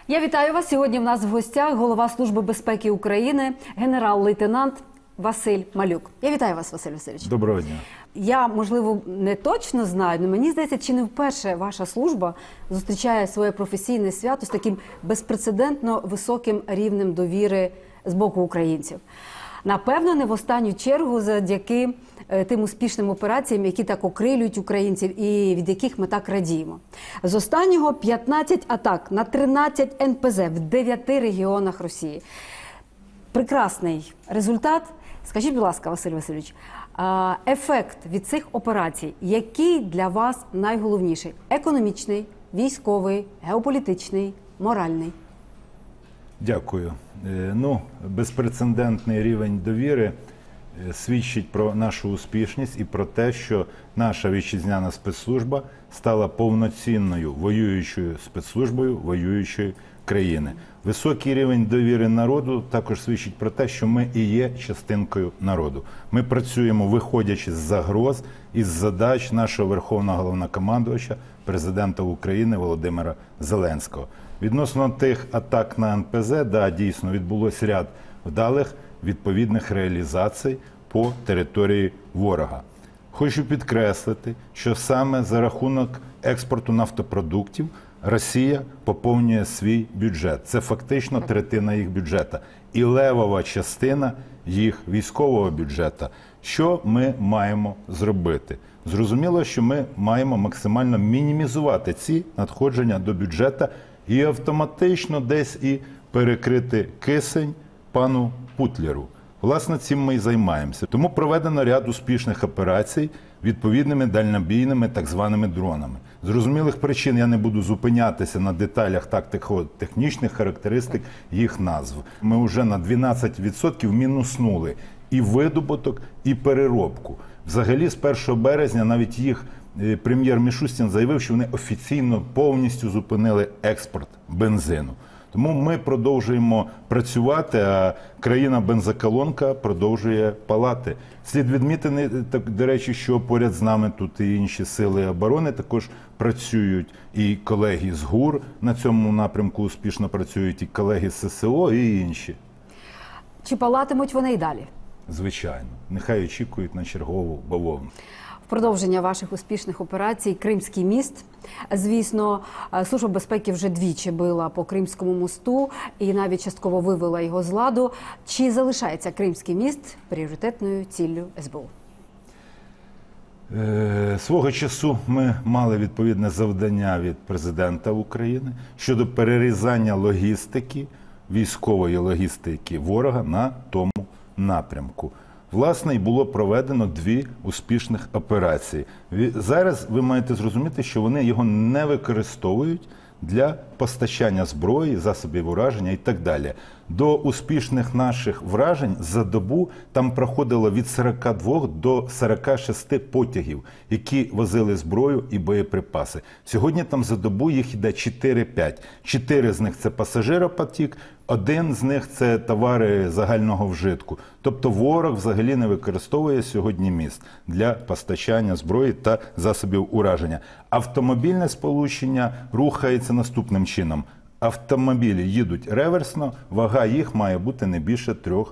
Я вітаю вас. Сьогодні в нас в гостях голова Служби безпеки України, генерал-лейтенант Василь Малюк. Я вітаю вас, Василь Васильович. Доброго дня. Я, можливо, не точно знаю, але мені здається, чи не вперше ваша служба зустрічає своє професійне свято з таким безпрецедентно високим рівнем довіри з боку українців. Напевно, не в останню чергу завдяки тим успішним операціям, які так окрилюють українців і від яких ми так радіємо. З останнього 15 атак на 13 НПЗ в 9 регіонах Росії. Прекрасний результат. Скажіть, будь ласка, Василь Васильович, ефект від цих операцій, який для вас найголовніший? Економічний, військовий, геополітичний, моральний? Дякую. Безпрецедентний рівень довіри свідчить про нашу успішність і про те, що наша вітчизняна спецслужба стала повноцінною воюючою спецслужбою воюючої країни. Високий рівень довіри народу також свідчить про те, що ми і є частинкою народу. Ми працюємо, виходячи з загроз і з задач нашого Верховного Головнокомандувача, президента України Володимира Зеленського. Відносно тих атак на НПЗ, дійсно, відбулося ряд вдалих відповідних реалізацій по території ворога. Хочу підкреслити, що саме за рахунок експорту нафтопродуктів Росія поповнює свій бюджет. Це фактично третина їх бюджету. І левова частина їх військового бюджету. Що ми маємо зробити? Зрозуміло, що ми маємо максимально мінімізувати ці надходження до бюджету і автоматично десь і перекрити кисень пану Путлеру. Власне, цим ми і займаємося. Тому проведено ряд успішних операцій відповідними дальнобійними так званими дронами. З зрозумілих причин я не буду зупинятися на деталях тактико-технічних характеристик їх назв. Ми вже на 12% мінуснули і видобуток, і переробку. Взагалі, з 1 березня навіть їх прем'єр Мішустін заявив, що вони офіційно повністю зупинили експорт бензину. Тому ми продовжуємо працювати, а країна-бензоколонка продовжує палати. Слід відмітити, до речі, що поряд з нами тут і інші сили оборони також працюють. І колеги з ГУР на цьому напрямку успішно працюють, і колеги з ССО, і інші. Чи палатимуть вони й далі? Звичайно. Нехай очікують на чергову бавовну. Продовження ваших успішних операцій Кримський міст. Звісно, Служба безпеки вже двічі била по Кримському мосту і навіть частково вивела його з ладу. Чи залишається Кримський міст пріоритетною ціллю СБУ? Свого часу ми мали відповідне завдання від президента України щодо перерізання логістики, військової логістики ворога на тому напрямку. Власне, і було проведено 2 успішних операції. Зараз ви маєте зрозуміти, що вони його не використовують для постачання зброї, засобів ураження і так далі. До успішних наших вражень за добу там проходило від 42 до 46 потягів, які возили зброю і боєприпаси. Сьогодні там за добу їх йде 4-5. 4 з них – це пасажиропотік, 1 з них – це товари загального вжитку. Тобто ворог взагалі не використовує сьогодні міст для постачання зброї та засобів ураження. Автомобільне сполучення рухається наступним чином. Автомобілі їдуть реверсно, вага їх має бути не більше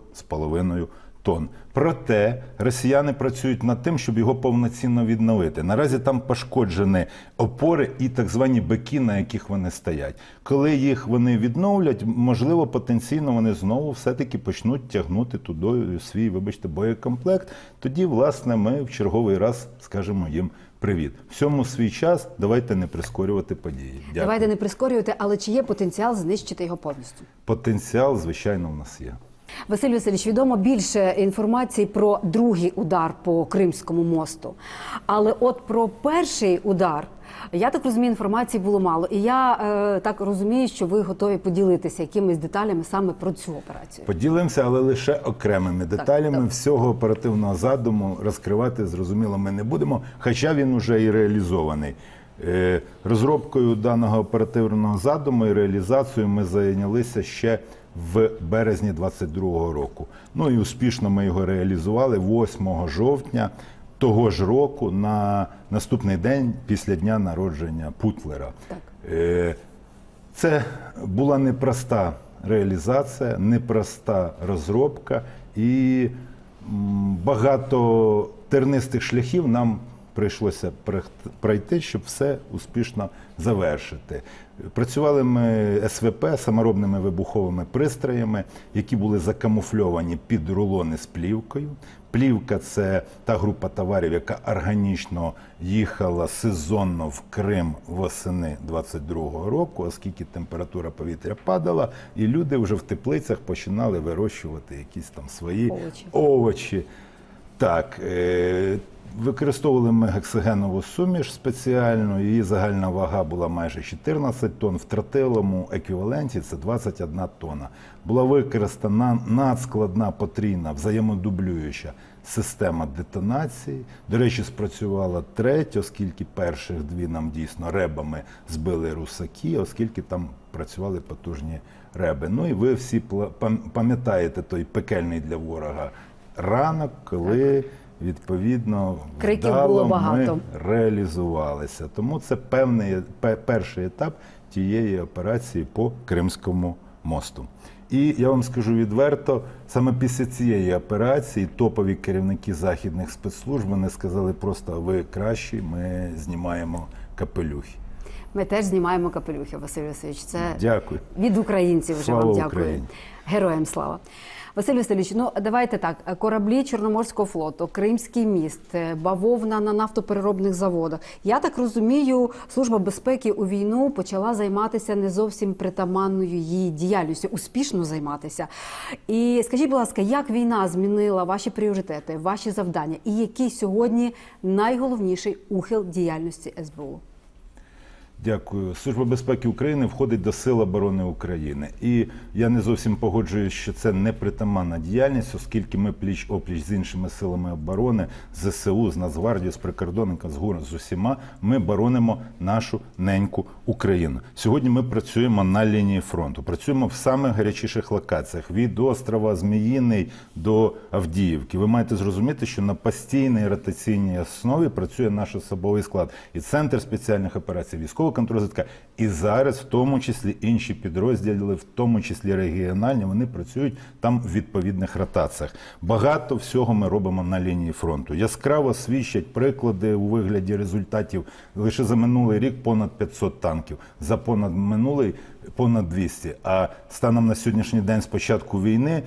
3,5 тонн. Проте росіяни працюють над тим, щоб його повноцінно відновити. Наразі там пошкоджені опори і так звані бики, на яких вони стоять. Коли їх вони відновлять, можливо, потенційно вони знову все-таки почнуть тягнути туди свій, боєкомплект. Тоді, власне, ми в черговий раз скажемо їм привіт. Всьому свій час, давайте не прискорювати події. Дякую. Давайте не прискорювати, але чи є потенціал знищити його повністю? Потенціал, звичайно, в нас є. Василь Васильович, відомо більше інформації про другий удар по Кримському мосту. Але от про перший удар, я так розумію, інформації було мало. І я так розумію, що ви готові поділитися якимись деталями саме про цю операцію. Поділимося, але лише окремими деталями. Так. Всього оперативного задуму розкривати, зрозуміло, ми не будемо, хоча він уже і реалізований. Розробкою даного оперативного задуму і реалізацією ми зайнялися ще в березні 2022 року. Ну і успішно ми його реалізували 8 жовтня того ж року, на наступний день після дня народження Путлера. Так. Це була непроста реалізація, непроста розробка і багато тернистих шляхів нам прийшлося пройти, щоб все успішно завершити. Працювали ми СВП, саморобними вибуховими пристроями, які були закамуфльовані під рулони з плівкою. Плівка – це та група товарів, яка органічно їхала сезонно в Крим восени 22-го року, оскільки температура повітря падала, і люди вже в теплицях починали вирощувати якісь там свої овочі. Так, використовували ми гексогенову суміш спеціальну, її загальна вага була майже 14 тонн, в тротиловому еквіваленті це 21 тонна. Була використана надскладна потрійна взаємодублююча система детонації. До речі, спрацювала третя, оскільки перших дві нам дійсно ребами збили русаки, оскільки там працювали потужні реби. Ну і ви всі пам'ятаєте той пекельний для ворога ранок, коли відповідно криків вдало було багато. ми реалізувалися. Тому це певний перший етап тієї операції по Кримському мосту. І я вам скажу відверто, саме після цієї операції топові керівники західних спецслужб вони сказали просто: ви кращі, ми знімаємо капелюхи. Ми теж знімаємо капелюхи, Василь Васильович. Це дякую. Від українців вже Слава вам дякую. Україні. Героям слава. Василь Васильович, ну давайте так, кораблі Чорноморського флоту, Кримський міст, бавовна на нафтопереробних заводах. Я так розумію, Служба безпеки у війну почала займатися не зовсім притаманною її діяльністю, успішно займатися. І скажіть, будь ласка, як війна змінила ваші пріоритети, ваші завдання і який сьогодні найголовніший ухил діяльності СБУ? Дякую. Служба безпеки України входить до Сил оборони України. І я не зовсім погоджуюсь, що це непритаманна діяльність, оскільки ми пліч-опліч з іншими силами оборони, з ЗСУ, з Нацгвардією, з прикордонниками, з ГУР, з усіма, ми боронимо нашу неньку Україну. Сьогодні ми працюємо на лінії фронту, працюємо в самих гарячіших локаціях, від острова Зміїний до Авдіївки. Ви маєте зрозуміти, що на постійній ротаційній основі працює наш особовий склад. І Центр спеціальних операцій, військова контррозвідка, і зараз в тому числі інші підрозділи, в тому числі регіональні, вони працюють там в відповідних ротаціях. Багато всього ми робимо на лінії фронту. Яскраво свідчать приклади у вигляді результатів. Лише за минулий рік понад 500 танків, за понад минулий понад 200, а станом на сьогоднішній день з початку війни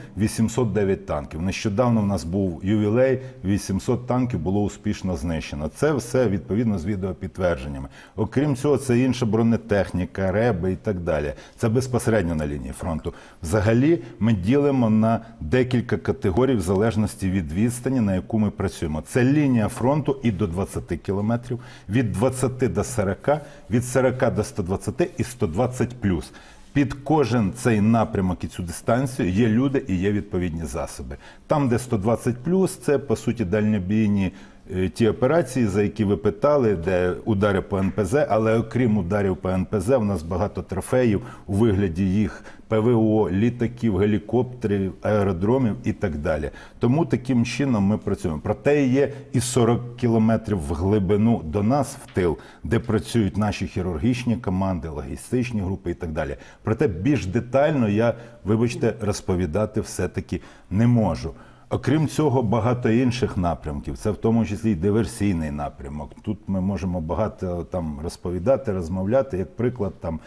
809 танків. Нещодавно в нас був ювілей, 800 танків було успішно знищено. Це все відповідно з відеопідтвердженнями. Окрім цього, це інша бронетехніка, реби і так далі. Це безпосередньо на лінії фронту. Взагалі ми ділимо на декілька категорій в залежності від відстані, на яку ми працюємо. Це лінія фронту і до 20 кілометрів, від 20 до 40, від 40 до 120 і 120 плюс. Під кожен цей напрямок і цю дистанцію є люди і є відповідні засоби. Там, де 120+, це, по суті, дальнобійні ті операції, за які ви питали, де удари по НПЗ, але окрім ударів по НПЗ, в нас багато трофеїв у вигляді їх ПВО, літаків, гелікоптерів, аеродромів і так далі. Тому таким чином ми працюємо. Проте є і 40 кілометрів в глибину до нас, в тил, де працюють наші хірургічні команди, логістичні групи і так далі. Проте більш детально я, вибачте, розповідати все-таки не можу. Окрім цього, багато інших напрямків, це в тому числі й диверсійний напрямок. Тут ми можемо багато там розповідати, розмовляти. Як приклад, там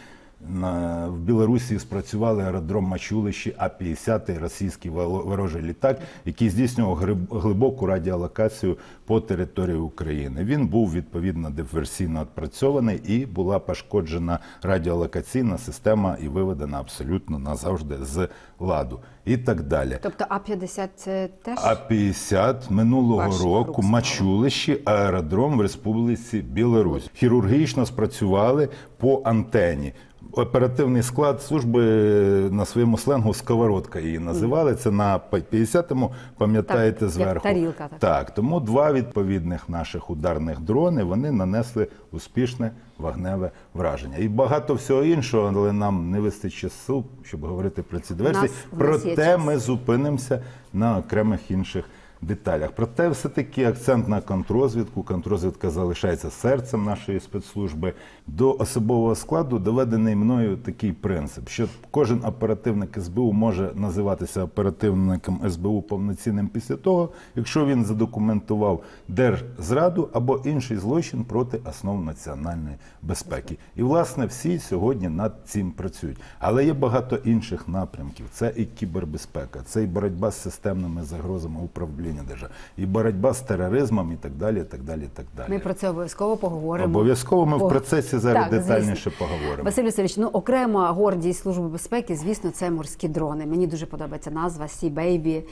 в Білорусі спрацювали аеродром Мачулищі А-50, російський ворожий літак, який здійснював глибоку радіолокацію по території України. Він був відповідно диверсійно відпрацьований і була пошкоджена радіолокаційна система і виведена абсолютно назавжди з ладу. І так далі. Тобто А-50 це теж? А-50 минулого року Мачулищі, аеродром в Республіці Білорусь. Хірургічно спрацювали по антені. Оперативний склад служби на своєму сленгу «сковородка» її називали. Це на 50-му, пам'ятаєте, так, зверху. Як тарілка. Так, тому два відповідних наших ударних дрони, вони нанесли успішне вогневе враження. І багато всього іншого, але нам не вистачить сил, щоб говорити про ці диверсії. Проте ми зупинимося на окремих інших деталях. Проте все-таки акцент на контррозвідку. Контррозвідка залишається серцем нашої спецслужби. До особового складу доведений мною такий принцип, що кожен оперативник СБУ може називатися оперативником СБУ повноцінним після того, якщо він задокументував держзраду або інший злочин проти основ національної безпеки. І, власне, всі сьогодні над цим працюють. Але є багато інших напрямків. Це і кібербезпека, це і боротьба з системними загрозами управління держави, і боротьба з тероризмом і так далі, і так далі, і так далі. Ми про це обов'язково поговоримо. Обов'язково ми в процесі зараз Так, детальніше звісно. поговоримо. Василь Васильович, окрема гордість Служби безпеки, звісно, це морські дрони. Мені дуже подобається назва Sea Baby.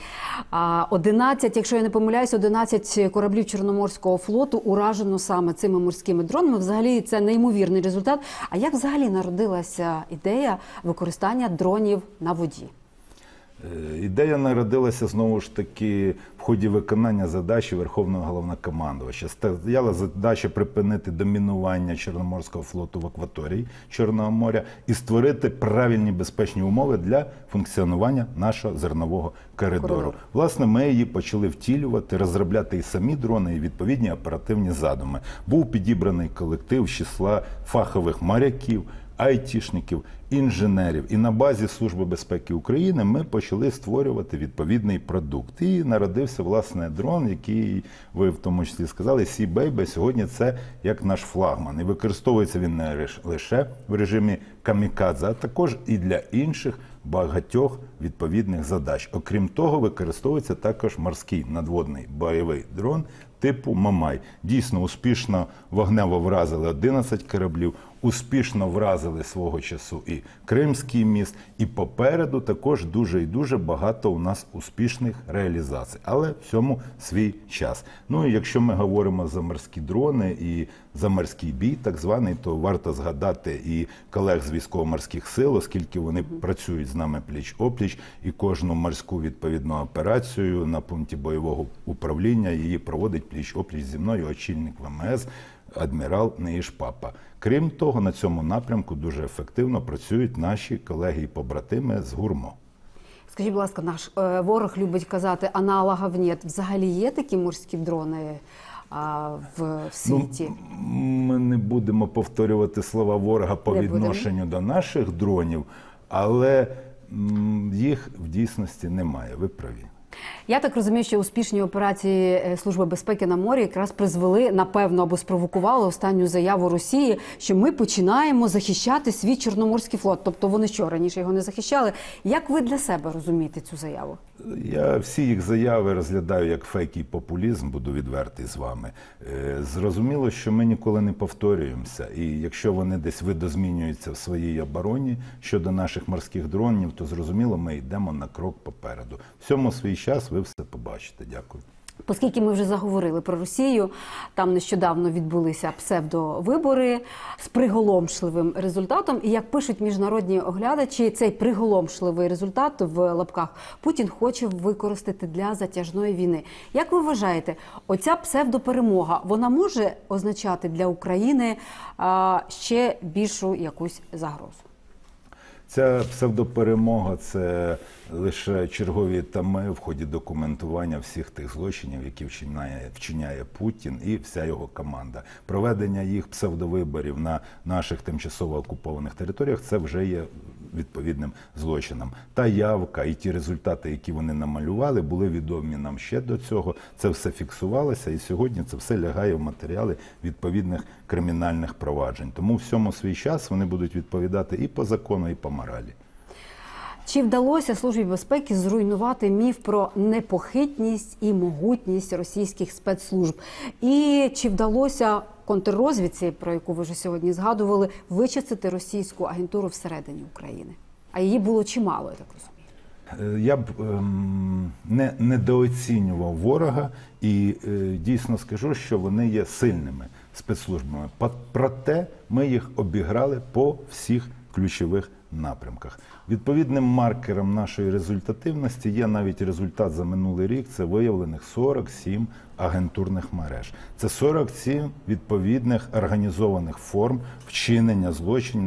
11, якщо я не помиляюсь, 11 кораблів Чорноморського флоту уражено саме цими морськими дронами. Взагалі це неймовірний результат. А як взагалі народилася ідея використання дронів на воді? Ідея народилася, знову ж таки, в ході виконання задачі Верховного Головнокомандувача. Стояла задача припинити домінування Чорноморського флоту в акваторії Чорного моря і створити правильні безпечні умови для функціонування нашого зернового коридору. Власне, ми її почали втілювати, розробляти і самі дрони, і відповідні оперативні задуми. Був підібраний колектив з числа фахових моряків, айтішників, інженерів. І на базі Служби безпеки України ми почали створювати відповідний продукт. І народився, власне, дрон, який ви в тому числі сказали, Sea Baby. Сьогодні це як наш флагман. І використовується він не лише в режимі камікадзе, а також і для інших багатьох відповідних задач. Окрім того, використовується також морський надводний бойовий дрон типу Мамай. Дійсно, успішно вогнево вразили 11 кораблів, успішно вразили свого часу і Кримський міст, і попереду також дуже і дуже багато у нас успішних реалізацій. Але всьому свій час. Ну і якщо ми говоримо за морські дрони і за морський бій, так званий, то варто згадати і колег з військово-морських сил, оскільки вони працюють з нами пліч-опліч, і кожну морську відповідну операцію на пункті бойового управління її проводить пліч-опліч зі мною очільник ВМС адмірал Неїш Папа. Крім того, на цьому напрямку дуже ефективно працюють наші колеги і побратими з ГУРМО. Скажіть, будь ласка, наш ворог любить казати, аналогів нет. Взагалі є такі морські дрони в світі? Ми не будемо повторювати слова ворога по відношенню до наших дронів, але їх в дійсності немає. Ви праві. Я так розумію, що успішні операції Служби безпеки на морі якраз призвели, напевно, або спровокували останню заяву Росії, що ми починаємо захищати свій Чорноморський флот. Тобто вони що, раніше його не захищали? Як ви для себе розумієте цю заяву? Я всі їх заяви розглядаю як фейк і популізм, буду відвертий з вами. Зрозуміло, що ми ніколи не повторюємося. І якщо вони десь видозмінюються в своїй обороні щодо наших морських дронів, то зрозуміло, ми йдемо на крок попереду. Всьому свій час ви все побачите. Дякую. Оскільки ми вже заговорили про Росію, там нещодавно відбулися псевдовибори з приголомшливим результатом. І як пишуть міжнародні оглядачі, цей приголомшливий результат в лапках Путін хоче використати для затяжної війни. Як ви вважаєте, оця псевдоперемога, вона може означати для України ще більшу якусь загрозу? Ця псевдоперемога – це лише чергові тами в ході документування всіх тих злочинів, які вчиняє Путін і вся його команда. Проведення їх псевдовиборів на наших тимчасово окупованих територіях – це вже є відповідним злочином. Та явка і ті результати, які вони намалювали, були відомі нам ще до цього. Це все фіксувалося, і сьогодні це все лягає в матеріали відповідних кримінальних проваджень. Тому всьому свій час вони будуть відповідати і по закону, і по моралі. Чи вдалося Службі безпеки зруйнувати міф про непохитність і могутність російських спецслужб? І чи вдалося контррозвідці, про яку ви вже сьогодні згадували, вичистити російську агентуру всередині України? А її було чимало, я так розумію. Я б не недооцінював ворога і дійсно скажу, що вони є сильними спецслужбами. Проте ми їх обіграли по всіх ключових напрямках. Відповідним маркером нашої результативності є навіть результат за минулий рік. Це виявлених 47 агентурних мереж. Це 47 відповідних організованих форм вчинення злочинів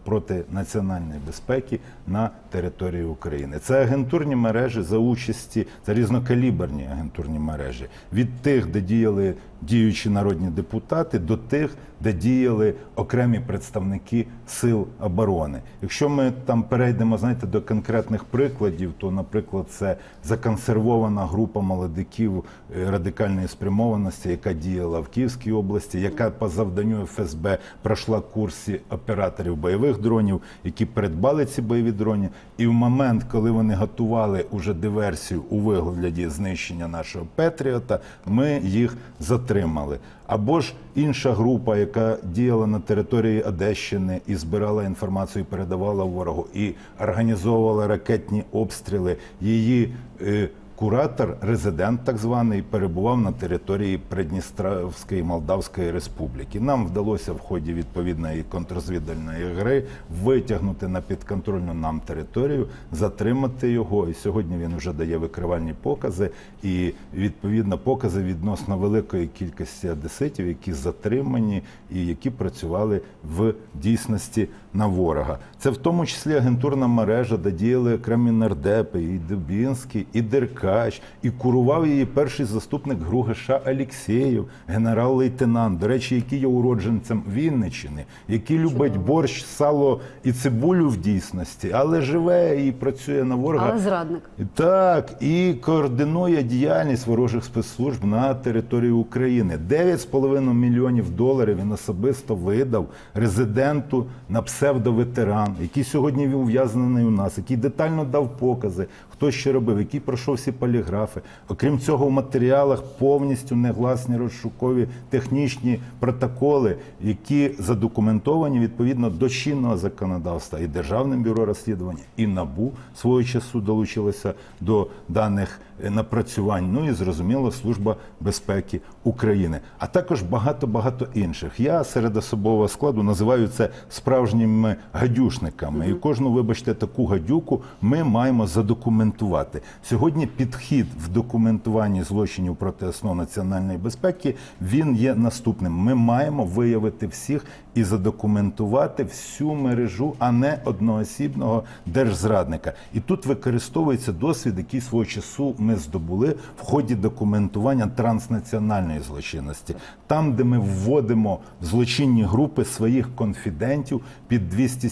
проти національної безпеки на території України. Це агентурні мережі за участі, це різнокаліберні агентурні мережі. Від тих, де діяли діючі народні депутати, до тих, де діяли окремі представники сил оборони. Якщо ми там перейдемо, знаєте, до конкретних прикладів, то, наприклад, це законсервована група молодиків радикальної спрямованості, яка діяла в Київській області, яка по завданню ФСБ пройшла курси операторів бойових дронів, які придбали ці бойові дрони. І в момент, коли вони готували уже диверсію у вигляді знищення нашого Петріота, ми їх затримали. Або ж інша група, яка діяла на території Одещини і збирала інформацію, передавала ворогу, і організовувала ракетні обстріли. Її куратор, резидент так званий, перебував на території Придністровської Молдавської Республіки. Нам вдалося в ході відповідної контррозвідувальної гри витягнути на підконтрольну нам територію, затримати його. І сьогодні він вже дає викривальні покази і, відповідно, покази відносно великої кількості одеситів, які затримані і які працювали в дійсності на ворога. Це в тому числі агентурна мережа, де діяли окремі нардепи, і Дубінський, і Деркач, і курував її перший заступник ГРУ Алєксєєв, генерал-лейтенант, до речі, який є уродженцем Вінниччини, який любить борщ, сало і цибулю в дійсності, але живе і працює на ворога. Але зрадник. Так, і координує діяльність ворожих спецслужб на території України. 9,5 мільйонів доларів він особисто видав резиденту на псевдоветеран, який сьогодні ув'язнений у нас, який детально дав покази, хто що робив, який пройшов всі поліграфи. Окрім цього, в матеріалах повністю негласні розшукові технічні протоколи, які задокументовані відповідно до чинного законодавства. І Державним бюро розслідування, і НАБУ свого часу долучилося до даних напрацювань. Ну і, зрозуміло, Служба безпеки України. А також багато-багато інших. Я серед особового складу називаю це справжніми гадюшниками. І кожну, вибачте, таку гадюку ми маємо задокументувати. Сьогодні підхід в документуванні злочинів проти основ національної безпеки, він є наступним. Ми маємо виявити всіх і задокументувати всю мережу, а не одноосібного держзрадника. І тут використовується досвід, який свого часу ми здобули в ході документування транснаціональної злочинності. Там, де ми вводимо в злочинні групи своїх конфідентів під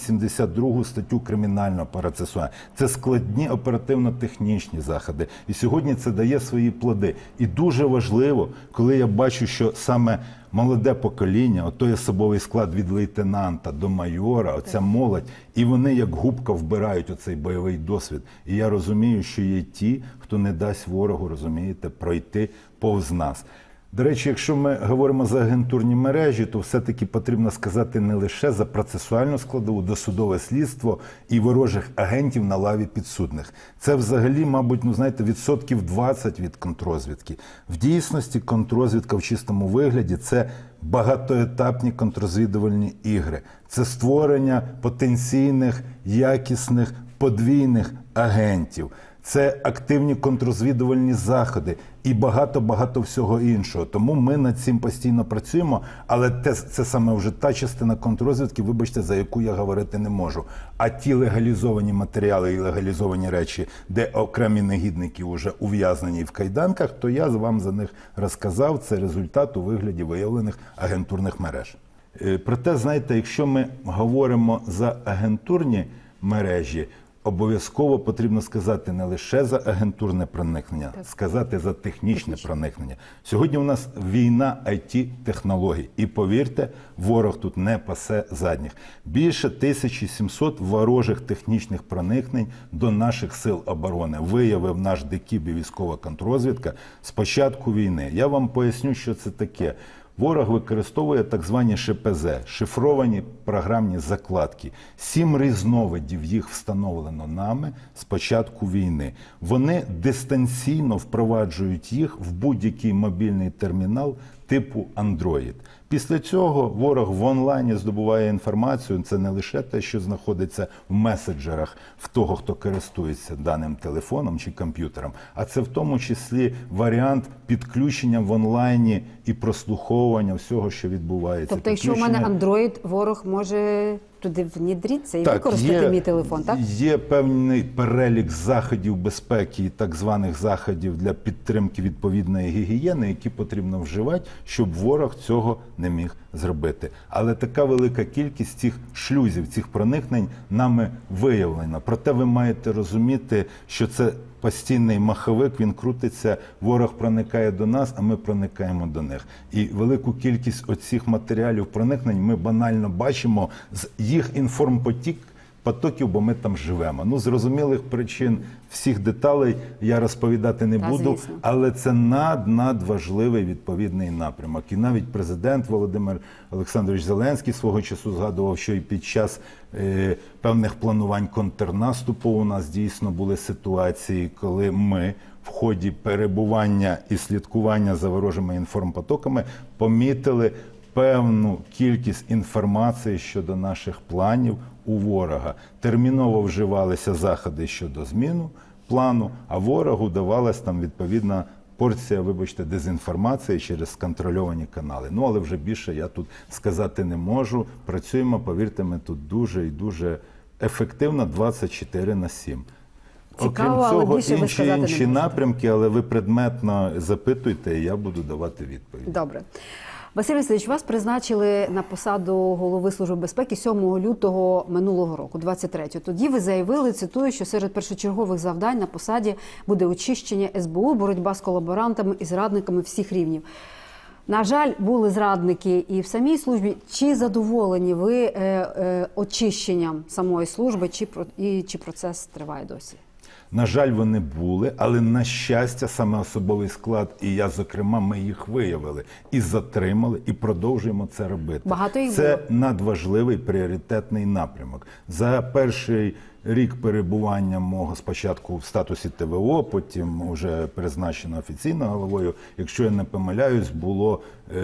272 статтю Кримінального процесуального. Це складні оперативно-технічні заходи. І сьогодні це дає свої плоди. І дуже важливо, коли я бачу, що саме молоде покоління, той особовий склад від лейтенанта до майора, оця молодь, і вони як губка вбирають оцей бойовий досвід. І я розумію, що є ті, хто не дасть ворогу, розумієте, пройти повз нас. До речі, якщо ми говоримо за агентурні мережі, то все-таки потрібно сказати не лише за процесуальну складову, досудове слідство і ворожих агентів на лаві підсудних. Це взагалі, мабуть, відсотків 20 від контррозвідки. В дійсності контррозвідка в чистому вигляді – це багатоетапні контррозвідувальні ігри. Це створення потенційних, якісних, подвійних агентів. Це активні контррозвідувальні заходи і багато-багато всього іншого. Тому ми над цим постійно працюємо, але це саме вже та частина контррозвідки, вибачте, за яку я говорити не можу. А ті легалізовані матеріали і легалізовані речі, де окремі негідники вже ув'язнені в кайданках, то я вам за них розказав. Це результат у вигляді виявлених агентурних мереж. Проте, знаєте, якщо ми говоримо за агентурні мережі, обов'язково потрібно сказати не лише за агентурне проникнення, сказати за технічне проникнення. Сьогодні у нас війна IT-технологій. І повірте, ворог тут не пасе задніх. Більше 1700 ворожих технічних проникнень до наших сил оборони виявив наш ДКІБ і військова контррозвідка з початку війни. Я вам поясню, що це таке. Ворог використовує так звані ШПЗ – шифровані програмні закладки. 7 різновидів їх встановлено нами з початку війни. Вони дистанційно впроваджують їх в будь-який мобільний термінал типу Android. Після цього ворог в онлайні здобуває інформацію. Це не лише те, що знаходиться в меседжерах в того, хто користується даним телефоном чи комп'ютером, а це в тому числі варіант підключення в онлайні і прослуховування всього, що відбувається. Тобто, якщо у мене Android, ворог може туди внідритися і використати мій телефон, так? Є певний перелік заходів безпеки і так званих заходів для підтримки відповідної гігієни, які потрібно вживати, щоб ворог цього не міг зробити. Але така велика кількість цих шлюзів, цих проникнень нами виявлена. Проте ви маєте розуміти, що це постійний маховик, він крутиться, ворог проникає до нас, а ми проникаємо до них. І велику кількість оцих матеріалів проникнень ми банально бачимо з їх потоків, бо ми там живемо. Ну, зрозумілих причин, всіх деталей я розповідати не буду, звісно. але це надважливий відповідний напрямок. І навіть президент Володимир Олександрович Зеленський свого часу згадував, що і під час певних планувань контрнаступу у нас дійсно були ситуації, коли ми в ході перебування і слідкування за ворожими інформпотоками помітили певну кількість інформації щодо наших планів у ворога. Терміново вживалися заходи щодо зміни плану, а ворогу давалась там відповідна порція, вибачте, дезінформації через сконтрольовані канали. Ну, але вже більше я тут сказати не можу. Працюємо, повірте, ми тут дуже і дуже ефективно 24/7. Цікаво, Окрім але цього, більше ви сказати не інші можете. напрямки, але ви предметно запитуйте, і я буду давати відповідь. Добре. Василь Васильович, вас призначили на посаду голови Служби безпеки 7 лютого минулого року, 23-го. Тоді ви заявили, цитую, що серед першочергових завдань на посаді буде очищення СБУ, боротьба з колаборантами і зрадниками всіх рівнів. На жаль, були зрадники і в самій службі. Чи задоволені ви очищенням самої служби, чи процес триває досі? На жаль, вони були, але на щастя, саме особовий склад, і я, зокрема, ми їх виявили і затримали, і продовжуємо це робити. Багато їх це було? надважливий пріоритетний напрямок. За перший рік перебування мого спочатку в статусі ТВО, потім вже призначено офіційно головою, якщо я не помиляюсь, було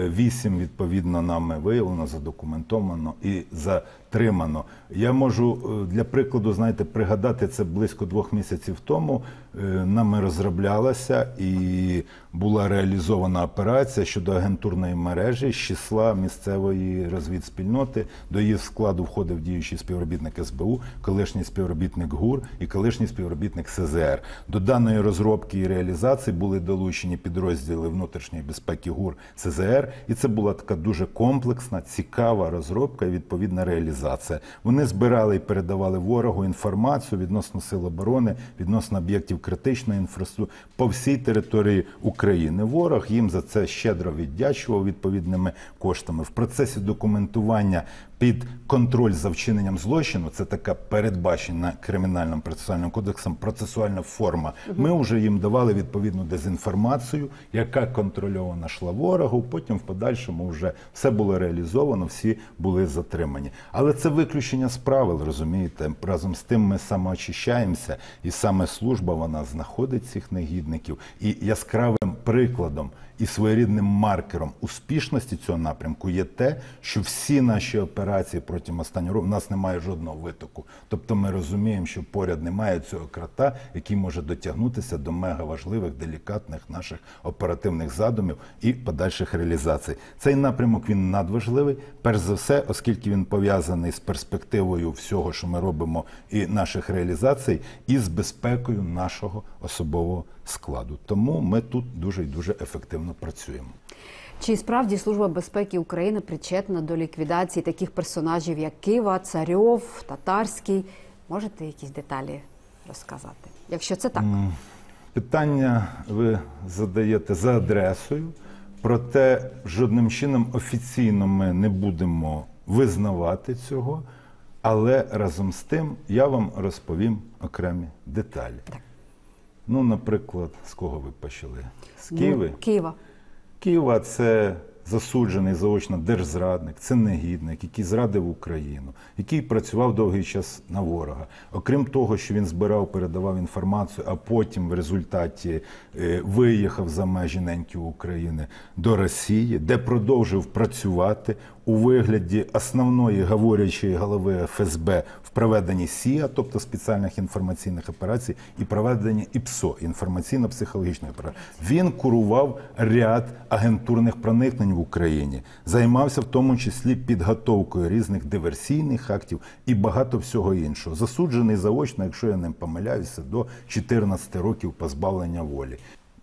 8 відповідно нами виявлено, задокументовано і затримано. Я можу для прикладу, знаєте, пригадати, це близько 2 місяців тому нами розроблялася і була реалізована операція щодо агентурної мережі з числа місцевої розвідспільноти. До її складу входив діючий співробітник СБУ, колишній співробітник ГУР і колишній співробітник СЗР. До даної розробки і реалізації були долучені підрозділи внутрішньої безпеки ГУР, СЗР, і це була така дуже комплексна, цікава розробка і відповідна реалізація. Вони збирали і передавали ворогу інформацію відносно сил оборони, відносно об'єктів критичної інфраструктури по всій території України. Ворог їм за це щедро віддячував відповідними коштами. В процесі документування під контроль за вчиненням злочину, це така передбачена Кримінальним процесуальним кодексом процесуальна форма. Ми вже їм давали відповідну дезінформацію, яка контрольована йшла ворогу, потім в подальшому вже все було реалізовано, всі були затримані. Але це виключення з правил, розумієте? Разом з тим ми самоочищаємося, і саме служба, вона знаходить цих негідників. І яскравим прикладом і своєрідним маркером успішності цього напрямку є те, що всі наші операції протягом останнього року, в нас немає жодного витоку. Тобто ми розуміємо, що поряд немає цього крота, який може дотягнутися до мегаважливих, делікатних наших оперативних задумів і подальших реалізацій. Цей напрямок, він надважливий, перш за все, оскільки він пов'язаний з перспективою всього, що ми робимо, і наших реалізацій, і з безпекою нашого особового складу. Тому ми тут дуже і дуже ефективно працюємо. Чи справді Служба безпеки України причетна до ліквідації таких персонажів, як Кива, Царьов, Татарський? Можете якісь деталі розказати, якщо це так? Питання ви задаєте за адресою, проте жодним чином офіційно ми не будемо визнавати цього, але разом з тим я вам розповім окремі деталі. Так. Ну, наприклад, з кого ви почали? З Києва? Києва. Києва – це засуджений заочно держзрадник, це негідник, який зрадив Україну, який працював довгий час на ворога. Окрім того, що він збирав, передавав інформацію, а потім в результаті виїхав за межі неньки України до Росії, де продовжив працювати у вигляді основної говорячої голови ФСБ в проведенні СІА, тобто спеціальних інформаційних операцій, і проведенні ІПСО, інформаційно-психологічної операції. Він курував ряд агентурних проникнень в Україні, займався в тому числі підготовкою різних диверсійних актів і багато всього іншого. Засуджений заочно, якщо я не помиляюся, до 14 років позбавлення волі.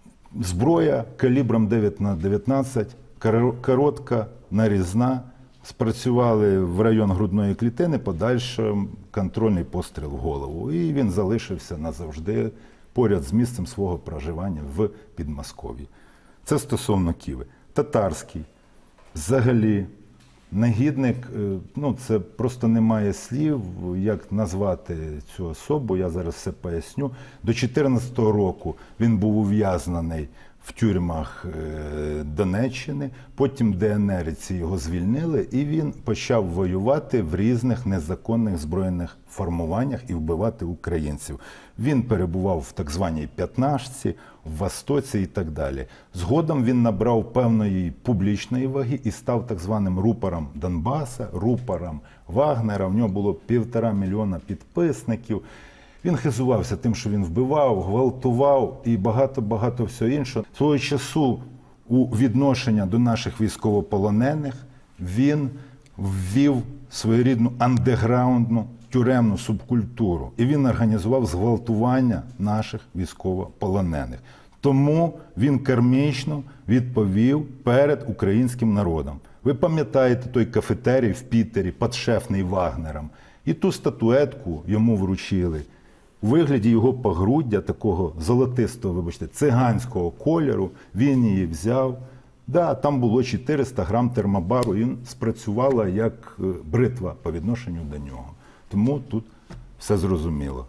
Зброя калібром 9х19, коротка, нарізна, спрацювали в район грудної клітини, подальше контрольний постріл в голову. І він залишився назавжди поряд з місцем свого проживання в Підмосков'ї. Це стосовно Києва. Татарський, взагалі, негідник, це просто немає слів, як назвати цю особу, я зараз все поясню. До 2014 року він був ув'язнений в тюрмах Донеччини, потім ДНРівці його звільнили, і він почав воювати в різних незаконних збройних формуваннях і вбивати українців. Він перебував в так званій «п'ятнашці», в Востоці і так далі. Згодом він набрав певної публічної ваги і став так званим рупором Донбаса, рупором Вагнера. В нього було 1,5 мільйона підписників. Він хизувався тим, що він вбивав, гвалтував і багато-багато всього іншого. Свого часу у відношення до наших військовополонених він ввів своєрідну андеграундну тюремну субкультуру. І він організував зґвалтування наших військовополонених. Тому він кармічно відповів перед українським народом. Ви пам'ятаєте той кафетерій в Пітері, підшефний Вагнером? І ту статуетку йому вручили у вигляді його погруддя, такого золотистого, вибачте, циганського кольору. Він її взяв. Да, там було 400 грам термобару, і спрацювала як бритва по відношенню до нього. Тому тут все зрозуміло.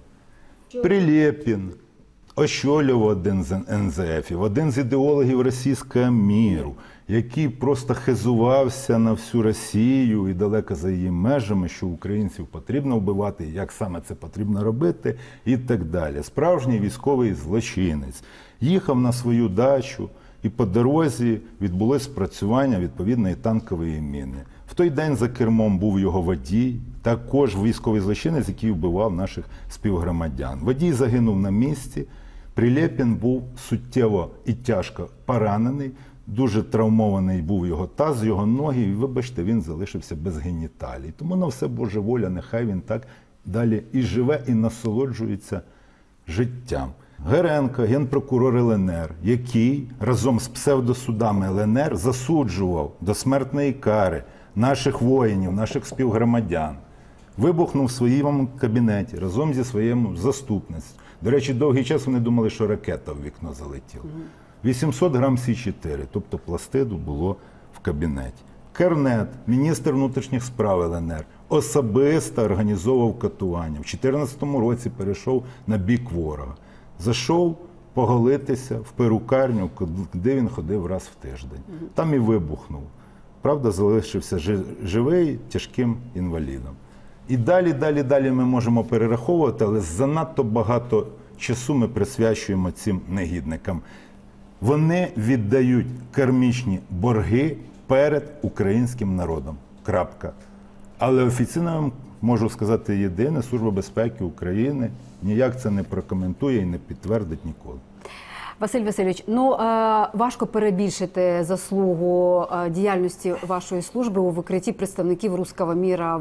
Прилєпін очолював один з НЗФів, один з ідеологів російського міру, який просто хизувався на всю Росію і далеко за її межами, що українців потрібно вбивати, як саме це потрібно робити і так далі. Справжній військовий злочинець. Їхав на свою дачу, і по дорозі відбулось спрацювання відповідної танкової міни. В той день за кермом був його водій, також військовий злочинець, який вбивав наших співгромадян. Водій загинув на місці, Прилєпін був суттєво і тяжко поранений, дуже травмований був його таз, його ноги, і, вибачте, він залишився без геніталій. Тому на все Божа воля, нехай він так далі і живе, і насолоджується життям. Геренко, генпрокурор ЛНР, який разом з псевдосудами ЛНР засуджував до смертної кари наших воїнів, наших співгромадян, вибухнув в своєму кабінеті разом зі своєю заступницею. До речі, довгий час вони думали, що ракета в вікно залетіла. 800 грам Сі-4, тобто пластиду, було в кабінеті. Кернет, міністр внутрішніх справ ЛНР, особисто організовував катування. В 2014 році перейшов на бік ворога. Зайшов поголитися в перукарню, куди він ходив раз в тиждень. Там і вибухнув. Правда, залишився живий, тяжким інвалідом. І далі ми можемо перераховувати, але занадто багато часу ми присвячуємо цим негідникам. Вони віддають кармічні борги перед українським народом. Крапка. Але офіційно я вам можу сказати єдине, Служба безпеки України ніяк це не прокоментує і не підтвердить ніколи. Василь Васильович, важко перебільшити заслугу діяльності вашої служби у викритті представників руського міра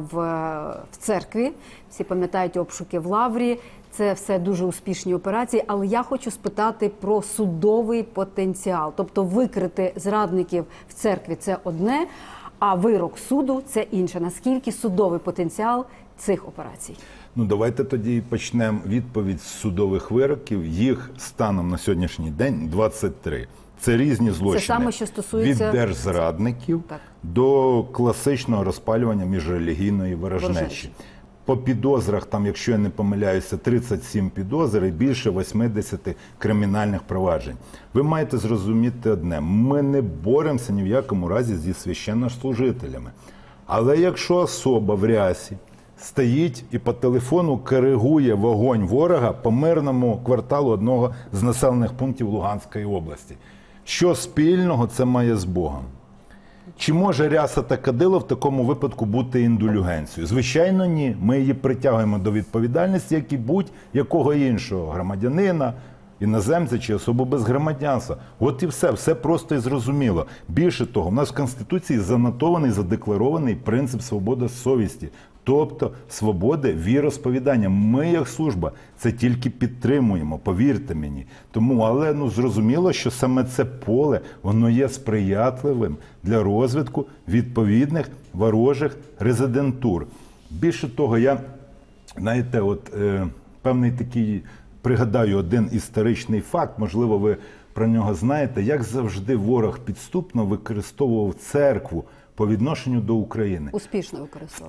в церкві. Всі пам'ятають обшуки в Лаврі. Це все дуже успішні операції. Але я хочу спитати про судовий потенціал. Тобто викрити зрадників в церкві – це одне, а вирок суду – це інше. Наскільки судовий потенціал цих операцій? Давайте тоді почнемо відповідь з судових вироків. Їх станом на сьогоднішній день 23. Це різні злочини. Це саме, що стосується від держзрадників до класичного розпалювання міжрелігійної ворожнечі. по підозрах, там, якщо я не помиляюся, 37 підозр і більше 80 кримінальних проваджень. Ви маєте зрозуміти одне, ми не боремося ні в якому разі зі священнослужителями. Але якщо особа в рясі стоїть і по телефону коригує вогонь ворога по мирному кварталу одного з населених пунктів Луганської області, що спільного це має з Богом? Чи може ряса та кадило в такому випадку бути індулюгенцією? Звичайно, ні. Ми її притягуємо до відповідальності, як і будь-якого іншого громадянина, іноземця чи особу без громадянства. От і все. Все просто і зрозуміло. Більше того, в нас в Конституції занотований, задекларований принцип свободи совісті. Тобто свободи віросповідання. Ми, як служба, це тільки підтримуємо, повірте мені. Тому, але зрозуміло, що саме це поле, воно є сприятливим для розвитку відповідних ворожих резидентур. Більше того, я, знаєте, певний такий, пригадаю один історичний факт, можливо, ви про нього знаєте, як завжди ворог підступно використовував церкву по відношенню до України. Успішно В використовував.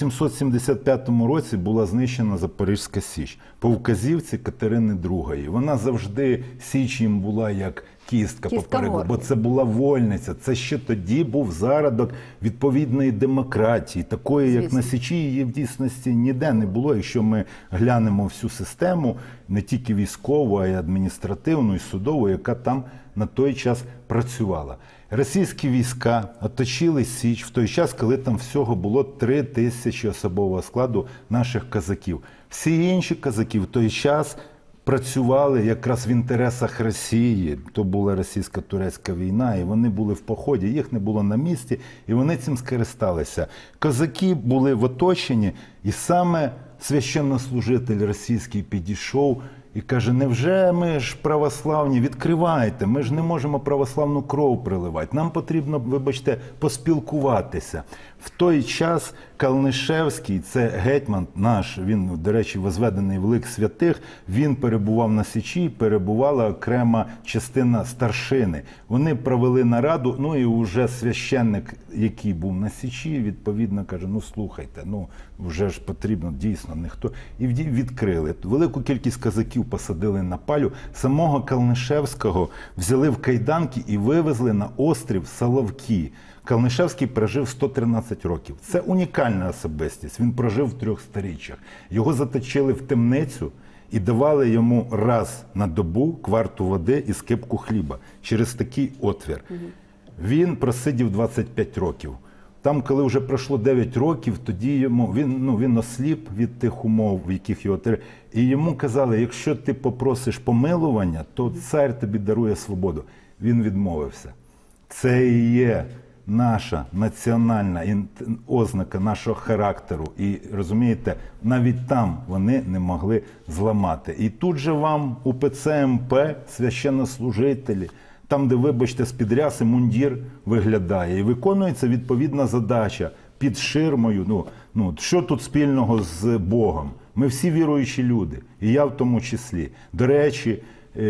1775 році була знищена Запорізька Січ по вказівці Катерини II. Вона завжди, Січ їм була як кістка попереду, морду. бо це була вольниця. Це ще тоді був зародок відповідної демократії, такої, як Звісно. на Січі, її в дійсності ніде не було. Якщо ми глянемо всю систему, не тільки військову, а й адміністративну, і судову, яка там на той час працювала. Російські війська оточили Січ в той час, коли там всього було 3000 особового складу наших козаків. Всі інші козаки в той час працювали якраз в інтересах Росії. То була російсько-турецька війна, і вони були в поході, їх не було на місці, і вони цим скористалися. Козаки були в оточенні, і саме священнослужитель російський підійшов і каже, невже ми ж православні, відкривайте, ми ж не можемо православну кров приливати, нам потрібно, вибачте, поспілкуватися. В той час Калнишевський, це гетьман наш, він, до речі, возведений в лик святих, він перебував на Січі, перебувала окрема частина старшини. Вони провели нараду, і вже священник, який був на Січі, відповідно каже, слухайте, вже ж потрібно, дійсно, ніхто. І відкрили. Велику кількість козаків посадили на палю. Самого Калнишевського взяли в кайданки і вивезли на острів Соловки. Калнишевський прожив 113 років. Це унікальна особистість. Він прожив в 3 сторіччях. Його заточили в темницю і давали йому раз на добу кварту води і скипку хліба через такий отвір. Він просидів 25 років. Там, коли вже пройшло 9 років, тоді він осліп від тих умов, в яких його і йому казали, якщо ти попросиш помилування, то цар тобі дарує свободу. Він відмовився. Це і є наша національна ознака нашого характеру. І, розумієте, навіть там вони не могли зламати. І тут же вам УПЦ МП, священнослужителі, там, де, вибачте, з-під ряси мундір виглядає. І виконується відповідна задача під ширмою. Що тут спільного з Богом? Ми всі віруючі люди, і я в тому числі. До речі,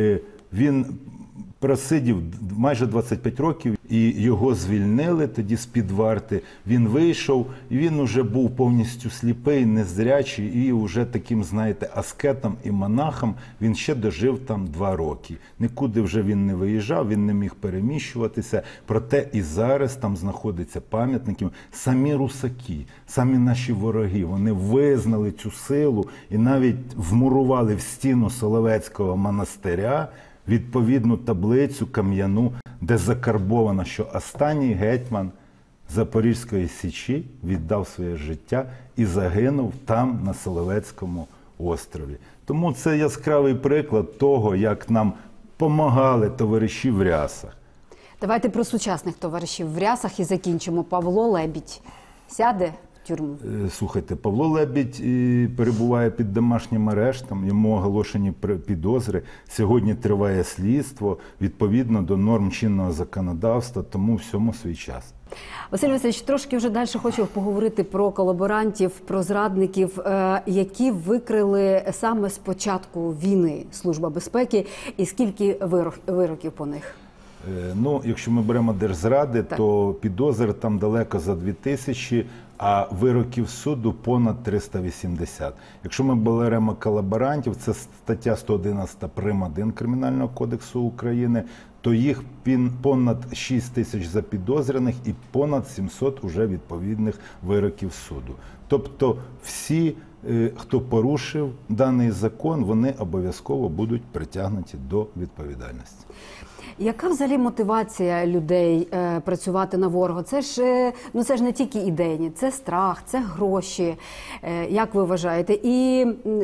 він просидів майже 25 років, і його звільнили тоді з-під варти. Він вийшов, і він уже був повністю сліпий, незрячий, і вже таким, знаєте, аскетом і монахом він ще дожив там 2 роки. Нікуди вже він не виїжджав, він не міг переміщуватися. Проте і зараз там знаходяться пам'ятники. Самі русаки, самі наші вороги, вони визнали цю силу і навіть вмурували в стіну Соловецького монастиря відповідну таблицю кам'яну, де закарбовано, що останній гетьман Запорізької Січі віддав своє життя і загинув там, на Соловецькому острові. Тому це яскравий приклад того, як нам помагали товариші в рясах. Давайте про сучасних товаришів в рясах і закінчимо. Павло Лебідь сяде в тюрму? Слухайте, Павло Лебідь перебуває під домашнім арештом, йому оголошені підозри. Сьогодні триває слідство відповідно до норм чинного законодавства, тому всьому свій час. Василь Васильович, трошки вже далі хочу поговорити про колаборантів, про зрадників, які викрили саме з початку війни Служба безпеки, і скільки вироків по них? Ну, якщо ми беремо держзради, то підозр там далеко за 2000, а вироків суду понад 380. Якщо ми беремо колаборантів, це стаття 111 прим. 1 Кримінального кодексу України, то їх понад 6 тисяч запідозрюваних і понад 700 уже відповідних вироків суду. Тобто всі, хто порушив даний закон, вони обов'язково будуть притягнуті до відповідальності. Яка взагалі мотивація людей працювати на ворога? Це ж не тільки ідейні, це страх, це гроші. Як ви вважаєте? І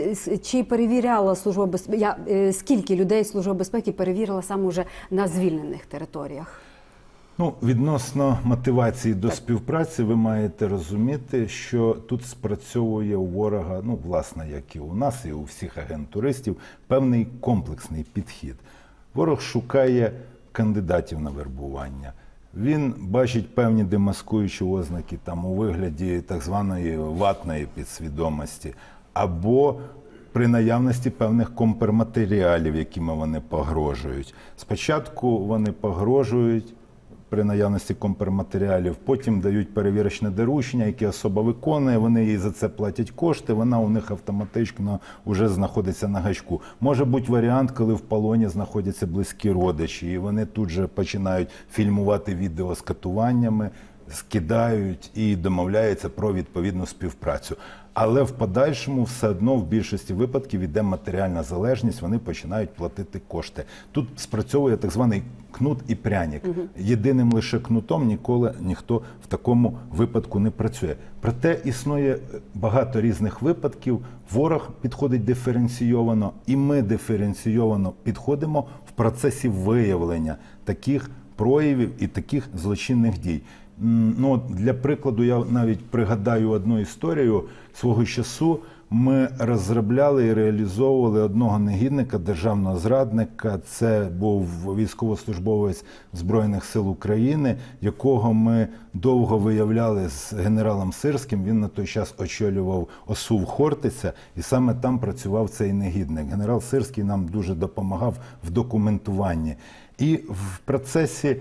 чи перевіряла Служба безпеки, скільки людей Служба безпеки перевірила саме вже на звільнених територіях? Ну, відносно мотивації до співпраці, ви маєте розуміти, що тут спрацьовує у ворога, ну, власне, як і у нас, і у всіх агентуристів, певний комплексний підхід. Ворог шукає кандидатів на вербування. Він бачить певні демаскуючі ознаки там у вигляді так званої ватної підсвідомості або при наявності певних компроматеріалів, якими вони погрожують. Спочатку вони погрожують при наявності компроматеріалів, потім дають перевірочне доручення, яке особа виконує, вони їй за це платять кошти, вона у них автоматично вже знаходиться на гачку. Може бути варіант, коли в полоні знаходяться близькі родичі, і вони тут же починають фільмувати відео з катуваннями, скидають і домовляються про відповідну співпрацю. Але в подальшому все одно в більшості випадків іде матеріальна залежність, вони починають платити кошти. Тут спрацьовує так званий кнут і пряник. Єдиним лише кнутом ніколи ніхто в такому випадку не працює. Проте існує багато різних випадків, ворог підходить диференційовано, і ми диференційовано підходимо в процесі виявлення таких проявів і таких злочинних дій. Ну, для прикладу, я навіть пригадаю одну історію. Свого часу ми розробляли і реалізовували одного негідника, державного зрадника. Це був військовослужбовець Збройних сил України, якого ми довго виявляли з генералом Сирським. Він на той час очолював ОСУВ Хортиця, і саме там працював цей негідник. Генерал Сирський нам дуже допомагав в документуванні. І в процесі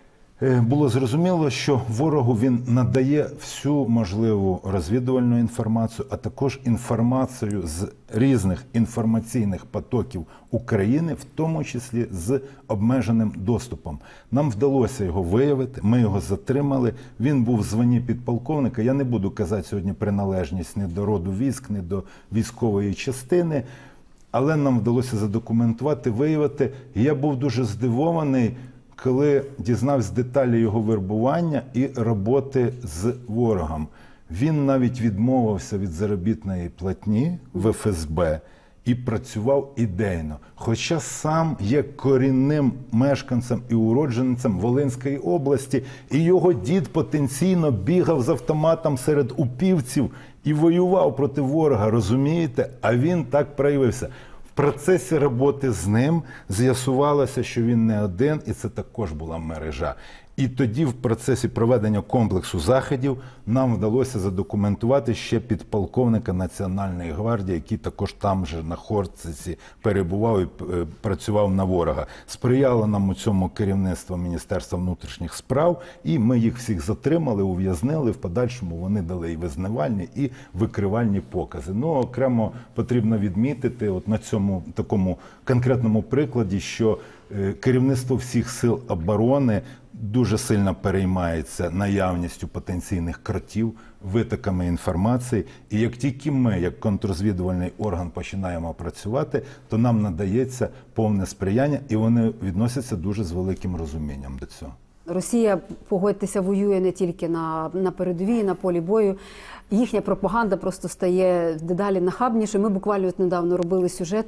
було зрозуміло, що ворогу він надає всю можливу розвідувальну інформацію, а також інформацію з різних інформаційних потоків України, в тому числі з обмеженим доступом. Нам вдалося його виявити, ми його затримали, він був в званні підполковника. Я не буду казати сьогодні приналежність ні до роду військ, ні до військової частини, але нам вдалося задокументувати, виявити. І я був дуже здивований, коли дізнався деталі його вербування і роботи з ворогом. Він навіть відмовився від заробітної платні в ФСБ і працював ідейно. Хоча сам є корінним мешканцем і уродженцем Волинської області, і його дід потенційно бігав з автоматом серед упівців і воював проти ворога, розумієте? А він так проявився. В процесі роботи з ним з'ясувалося, що він не один, і це також була мережа. І тоді в процесі проведення комплексу заходів нам вдалося задокументувати ще підполковника Національної гвардії, який також там же на Хортиці перебував і працював на ворога. Сприяло нам у цьому керівництво Міністерства внутрішніх справ, і ми їх всіх затримали, ув'язнили. В подальшому вони дали і визнавальні, і викривальні покази. Ну, окремо потрібно відмітити от на цьому такому конкретному прикладі, що керівництво всіх сил оборони дуже сильно переймається наявністю потенційних кротів, витоками інформації. І як тільки ми, як контррозвідувальний орган, починаємо працювати, то нам надається повне сприяння, і вони відносяться дуже з великим розумінням до цього. Росія, погодьтеся, воює не тільки на передовій, на полі бою. Їхня пропаганда просто стає дедалі нахабнішою. Ми буквально недавно робили сюжет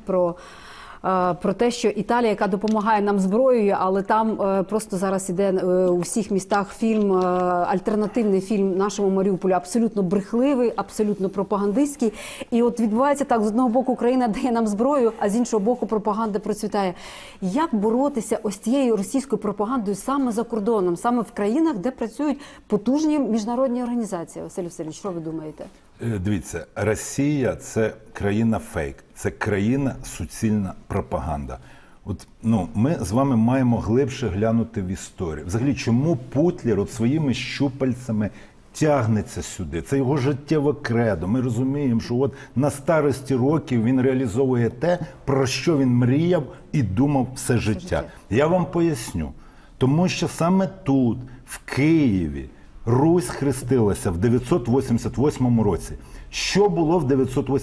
про те, що Італія, яка допомагає нам зброєю, але там просто зараз іде у всіх містах фільм, альтернативний фільм нашому Маріуполю, абсолютно брехливий, абсолютно пропагандистський. І от відбувається так, з одного боку Україна дає нам зброю, а з іншого боку пропаганда процвітає. Як боротися ось цією російською пропагандою саме за кордоном, саме в країнах, де працюють потужні міжнародні організації? Василь Васильович, що ви думаєте? Дивіться, Росія – це країна фейк, це країна суцільна пропаганда. От, ми з вами маємо глибше глянути в історію. Взагалі, чому Путлер от своїми щупальцями тягнеться сюди? Це його життєве кредо. Ми розуміємо, що от на старості років він реалізовує те, про що він мріяв і думав все життя. Я вам поясню. Тому що саме тут, в Києві, Русь хрестилася в 988 році. Що було в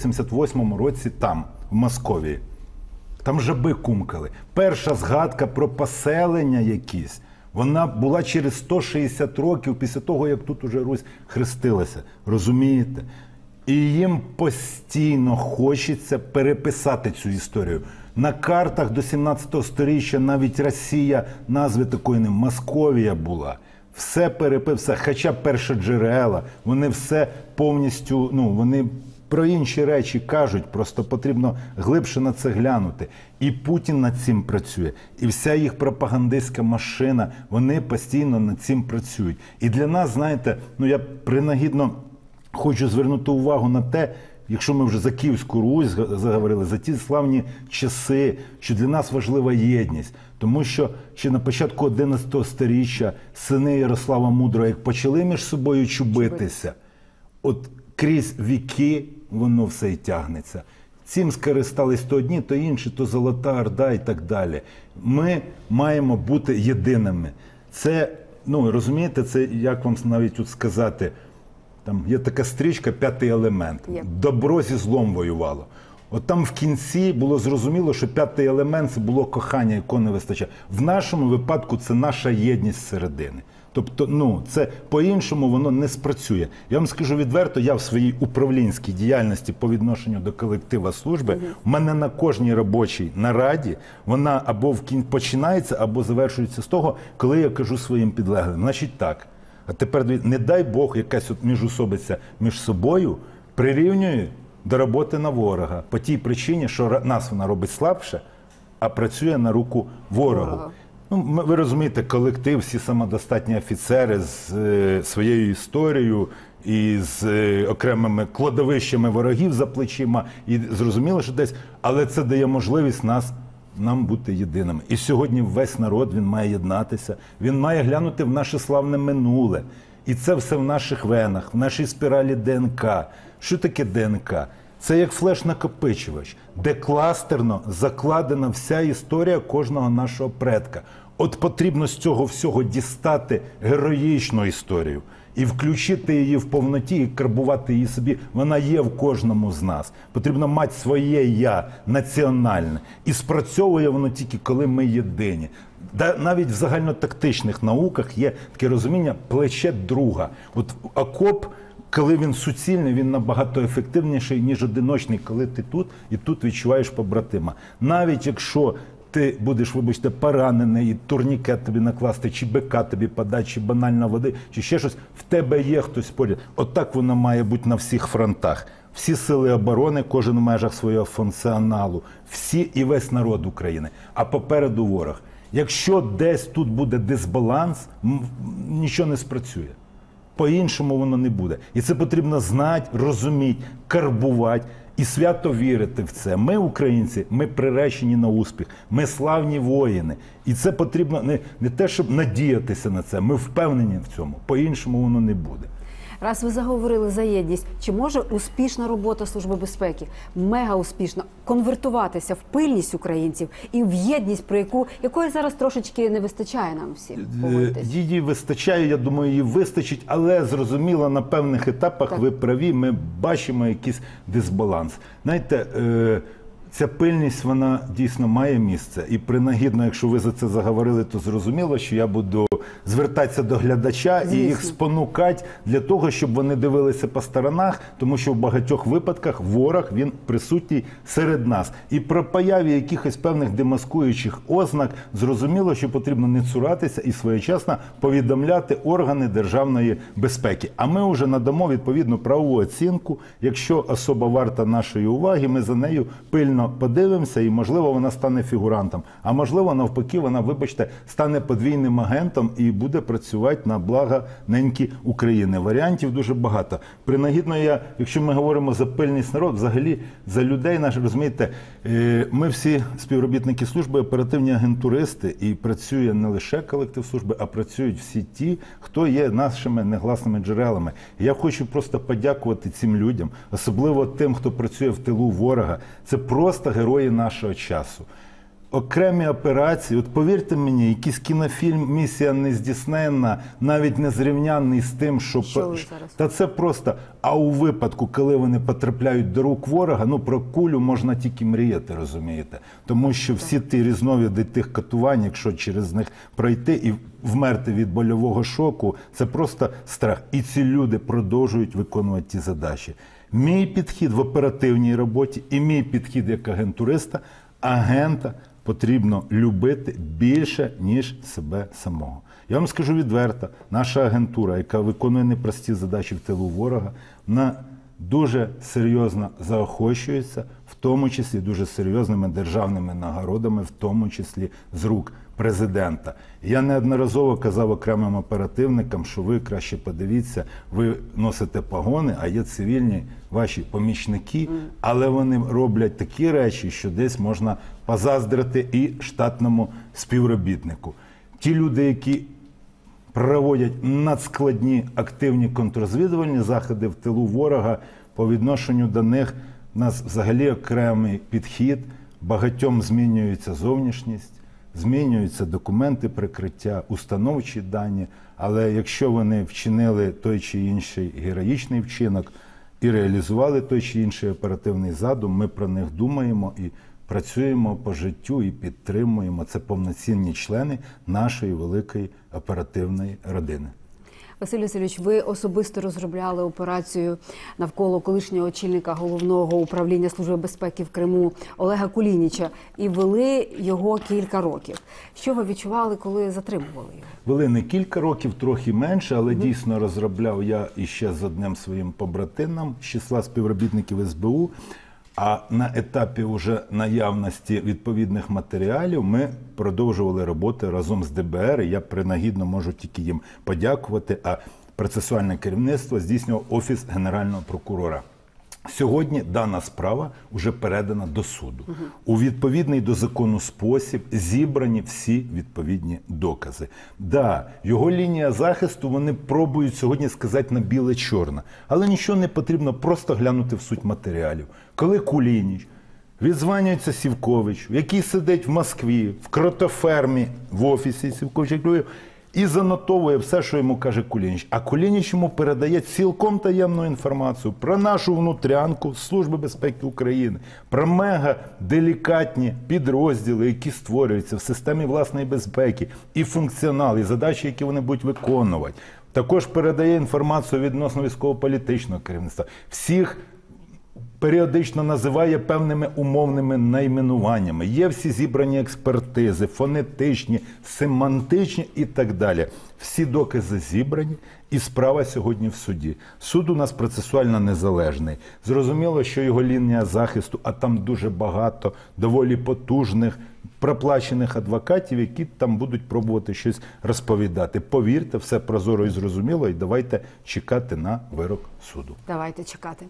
988 році там, в Московії? Там жаби кумкали. Перша згадка про поселення якісь, вона була через 160 років після того, як тут уже Русь хрестилася. Розумієте? І їм постійно хочеться переписати цю історію. На картах до 17 сторіччя навіть Росія назви такої не Московія була. Все переписано, хоча першоджерела, вони все повністю, вони про інші речі кажуть, просто потрібно глибше на це глянути. І Путін над цим працює, і вся їх пропагандистська машина, вони постійно над цим працюють. І для нас, знаєте, я принагідно хочу звернути увагу на те, якщо ми вже за Київську Русь заговорили, за ті славні часи, що для нас важлива єдність. Тому що ще на початку 11 сторіччя сини Ярослава Мудрого, як почали між собою чубитися, от крізь віки воно все й тягнеться. Цим скористались то одні, то інші, то Золота Орда і так далі. Ми маємо бути єдиними. Це, розумієте, це, як вам навіть тут сказати, там є така стрічка «П'ятий елемент». Добро зі злом воювало. От там в кінці було зрозуміло, що п'ятий елемент – це було кохання, якого не вистачає. В нашому випадку це наша єдність зсередини. Тобто, це по-іншому воно не спрацює. Я вам скажу відверто, я в своїй управлінській діяльності по відношенню до колектива служби, в мене на кожній робочій нараді, вона або починається, або завершується з того, коли я кажу своїм підлеглим. Значить так, а тепер, не дай Бог, якась от міжусобиця між собою прирівнює до роботи на ворога. По тій причині, що нас вона робить слабше, а працює на руку ворогу. Ви розумієте, колектив, всі самодостатні офіцери з своєю історією і з окремими кладовищами ворогів за плечима. І зрозуміло, що десь, але це дає можливість нам бути єдиними. І сьогодні весь народ, він має єднатися, він має глянути в наше славне минуле. І це все в наших венах, в нашій спіралі ДНК. Що таке ДНК? Це як флеш-накопичувач, де кластерно закладена вся історія кожного нашого предка. От потрібно з цього всього дістати героїчну історію і включити її в повноті, і карбувати її собі. Вона є в кожному з нас. Потрібно мати своє «я» національне. І спрацьовує воно тільки, коли ми єдині. Навіть в загальнотактичних науках є таке розуміння плече друга. От окоп, коли він суцільний, він набагато ефективніший, ніж одиночний, коли ти тут і тут відчуваєш побратима. Навіть якщо ти будеш, вибачте, поранений, і турнікет тобі накласти, чи бика тобі подати, чи банально води, чи ще щось, в тебе є хтось поряд. Отак воно має бути на всіх фронтах. Всі сили оборони, кожен в межах свого функціоналу, всі і весь народ України, а попереду ворог. Якщо десь тут буде дисбаланс, нічого не спрацює. По-іншому воно не буде. І це потрібно знати, розуміти, карбувати і свято вірити в це. Ми, українці, ми приречені на успіх. Ми славні воїни. І це потрібно не те, щоб надіятися на це. Ми впевнені в цьому. По-іншому воно не буде. Раз ви заговорили за єдність, чи може успішна робота Служби безпеки, мега успішно, конвертуватися в пильність українців і в єдність, якої зараз трошечки не вистачає нам всім? Її вистачає, я думаю, її вистачить, але зрозуміло, на певних етапах, ви праві, ми бачимо якийсь дисбаланс. Знаєте, ця пильність, вона дійсно має місце. І принагідно, якщо ви за це заговорили, то зрозуміло, що я буду звертатися до глядача і їх спонукати для того, щоб вони дивилися по сторонах, тому що в багатьох випадках ворог, він присутній серед нас. І про появі якихось певних демаскуючих ознак зрозуміло, що потрібно не цуратися і своєчасно повідомляти органи державної безпеки. А ми вже надамо відповідну правову оцінку. Якщо особа варта нашої уваги, ми за нею пильно подивимося і, можливо, вона стане фігурантом. А можливо, навпаки, вона, вибачте, стане подвійним агентом і буде працювати на благо неньки України. Варіантів дуже багато. Принагідно, якщо ми говоримо за пильність народу, взагалі за людей, розумієте, ми всі співробітники служби, оперативні агентуристи, і працює не лише колектив служби, а працюють всі ті, хто є нашими негласними джерелами. Я хочу просто подякувати цим людям, особливо тим, хто працює в тилу ворога. Це просто герої нашого часу. Окремі операції, от повірте мені, якийсь кінофільм «Місія нездійсненна», навіть не зрівнянний з тим, що ви зараз? Та це просто, а у випадку, коли вони потрапляють до рук ворога, ну про кулю можна тільки мріяти, розумієте? Тому що всі ті різновиди тих катувань, якщо через них пройти і вмерти від больового шоку, це просто страх. І ці люди продовжують виконувати ті задачі. Мій підхід в оперативній роботі і мій підхід як агентуриста, агента потрібно любити більше, ніж себе самого. Я вам скажу відверто, наша агентура, яка виконує непрості задачі в тилу ворога, вона дуже серйозно заохочується, в тому числі дуже серйозними державними нагородами, в тому числі з рук президента. Я неодноразово казав окремим оперативникам, що ви краще подивіться, ви носите погони, а є цивільні ваші помічники, але вони роблять такі речі, що десь можна позаздрити і штатному співробітнику. Ті люди, які проводять надскладні активні контррозвідувальні заходи в тилу ворога, по відношенню до них у нас взагалі окремий підхід, багатьом змінюється зовнішність, змінюються документи прикриття, установчі дані, але якщо вони вчинили той чи інший героїчний вчинок і реалізували той чи інший оперативний задум, ми про них думаємо і працюємо по життю і підтримуємо. Це повноцінні члени нашої великої оперативної родини. Василь Васильович, ви особисто розробляли операцію навколо колишнього очільника Головного управління Служби безпеки в Криму Олега Кулініча і вели його кілька років. Що ви відчували, коли затримували його? Вели не кілька років, трохи менше, але дійсно розробляв я іще з одним своїм побратимом з числа співробітників СБУ. А на етапі уже наявності відповідних матеріалів ми продовжували роботи разом з ДБР. І я принагідно можу тільки їм подякувати, а процесуальне керівництво здійснював Офіс Генерального прокурора. Сьогодні дана справа вже передана до суду. У відповідний до закону спосіб зібрані всі відповідні докази. Да, його лінія захисту, вони пробують сьогодні сказати на біле-чорне. Але нічого не потрібно, просто глянути в суть матеріалів. Коли Кулініч відзванюється Сівковичу, який сидить в Москві, в кротофермі, в офісі Сівковича, і занотовує все, що йому каже Кулініч. А Кулініч йому передає цілком таємну інформацію про нашу внутрянку Служби безпеки України, про мега-делікатні підрозділи, які створюються в системі власної безпеки, і функціонал, і задачі, які вони будуть виконувати. Також передає інформацію відносно військово-політичного керівництва. Всіх періодично називає певними умовними найменуваннями. Є всі зібрані експертизи, фонетичні, семантичні і так далі. Всі докази зібрані, і справа сьогодні в суді. Суд у нас процесуально незалежний. Зрозуміло, що його лінія захисту, а там дуже багато доволі потужних, проплачених адвокатів, які там будуть пробувати щось розповідати. Повірте, все прозоро і зрозуміло, і давайте чекати на вирок суду. Давайте чекати.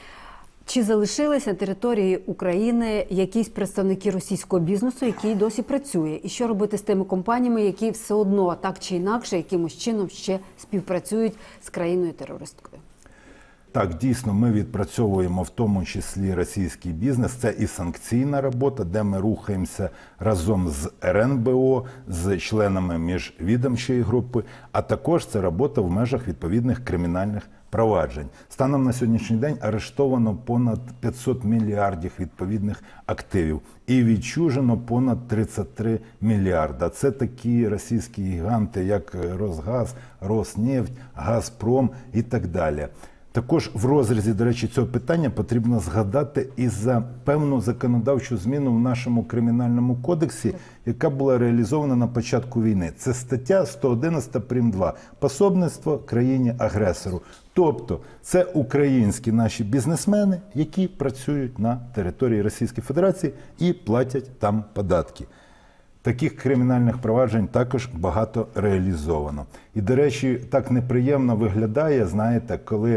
Чи залишились на території України якісь представники російського бізнесу, який досі працює? І що робити з тими компаніями, які все одно так чи інакше, якимось чином ще співпрацюють з країною-терористкою? Так, дійсно, ми відпрацьовуємо в тому числі російський бізнес. Це і санкційна робота, де ми рухаємося разом з РНБО, з членами міжвідомчої групи, а також це робота в межах відповідних кримінальних проваджень. Станом на сьогоднішній день арештовано понад 500 мільярдів відповідних активів і відчужено понад 33 мільярда. Це такі російські гіганти, як Росгаз, Роснефть, Газпром і так далі. Також в розрізі, до речі, цього питання потрібно згадати і за певну законодавчу зміну в нашому кримінальному кодексі, яка була реалізована на початку війни. Це стаття 111 прим. 2 «Пособництво країні-агресору». Тобто це українські наші бізнесмени, які працюють на території Російської Федерації і платять там податки. Таких кримінальних проваджень також багато реалізовано. І, до речі, так неприємно виглядає, знаєте, коли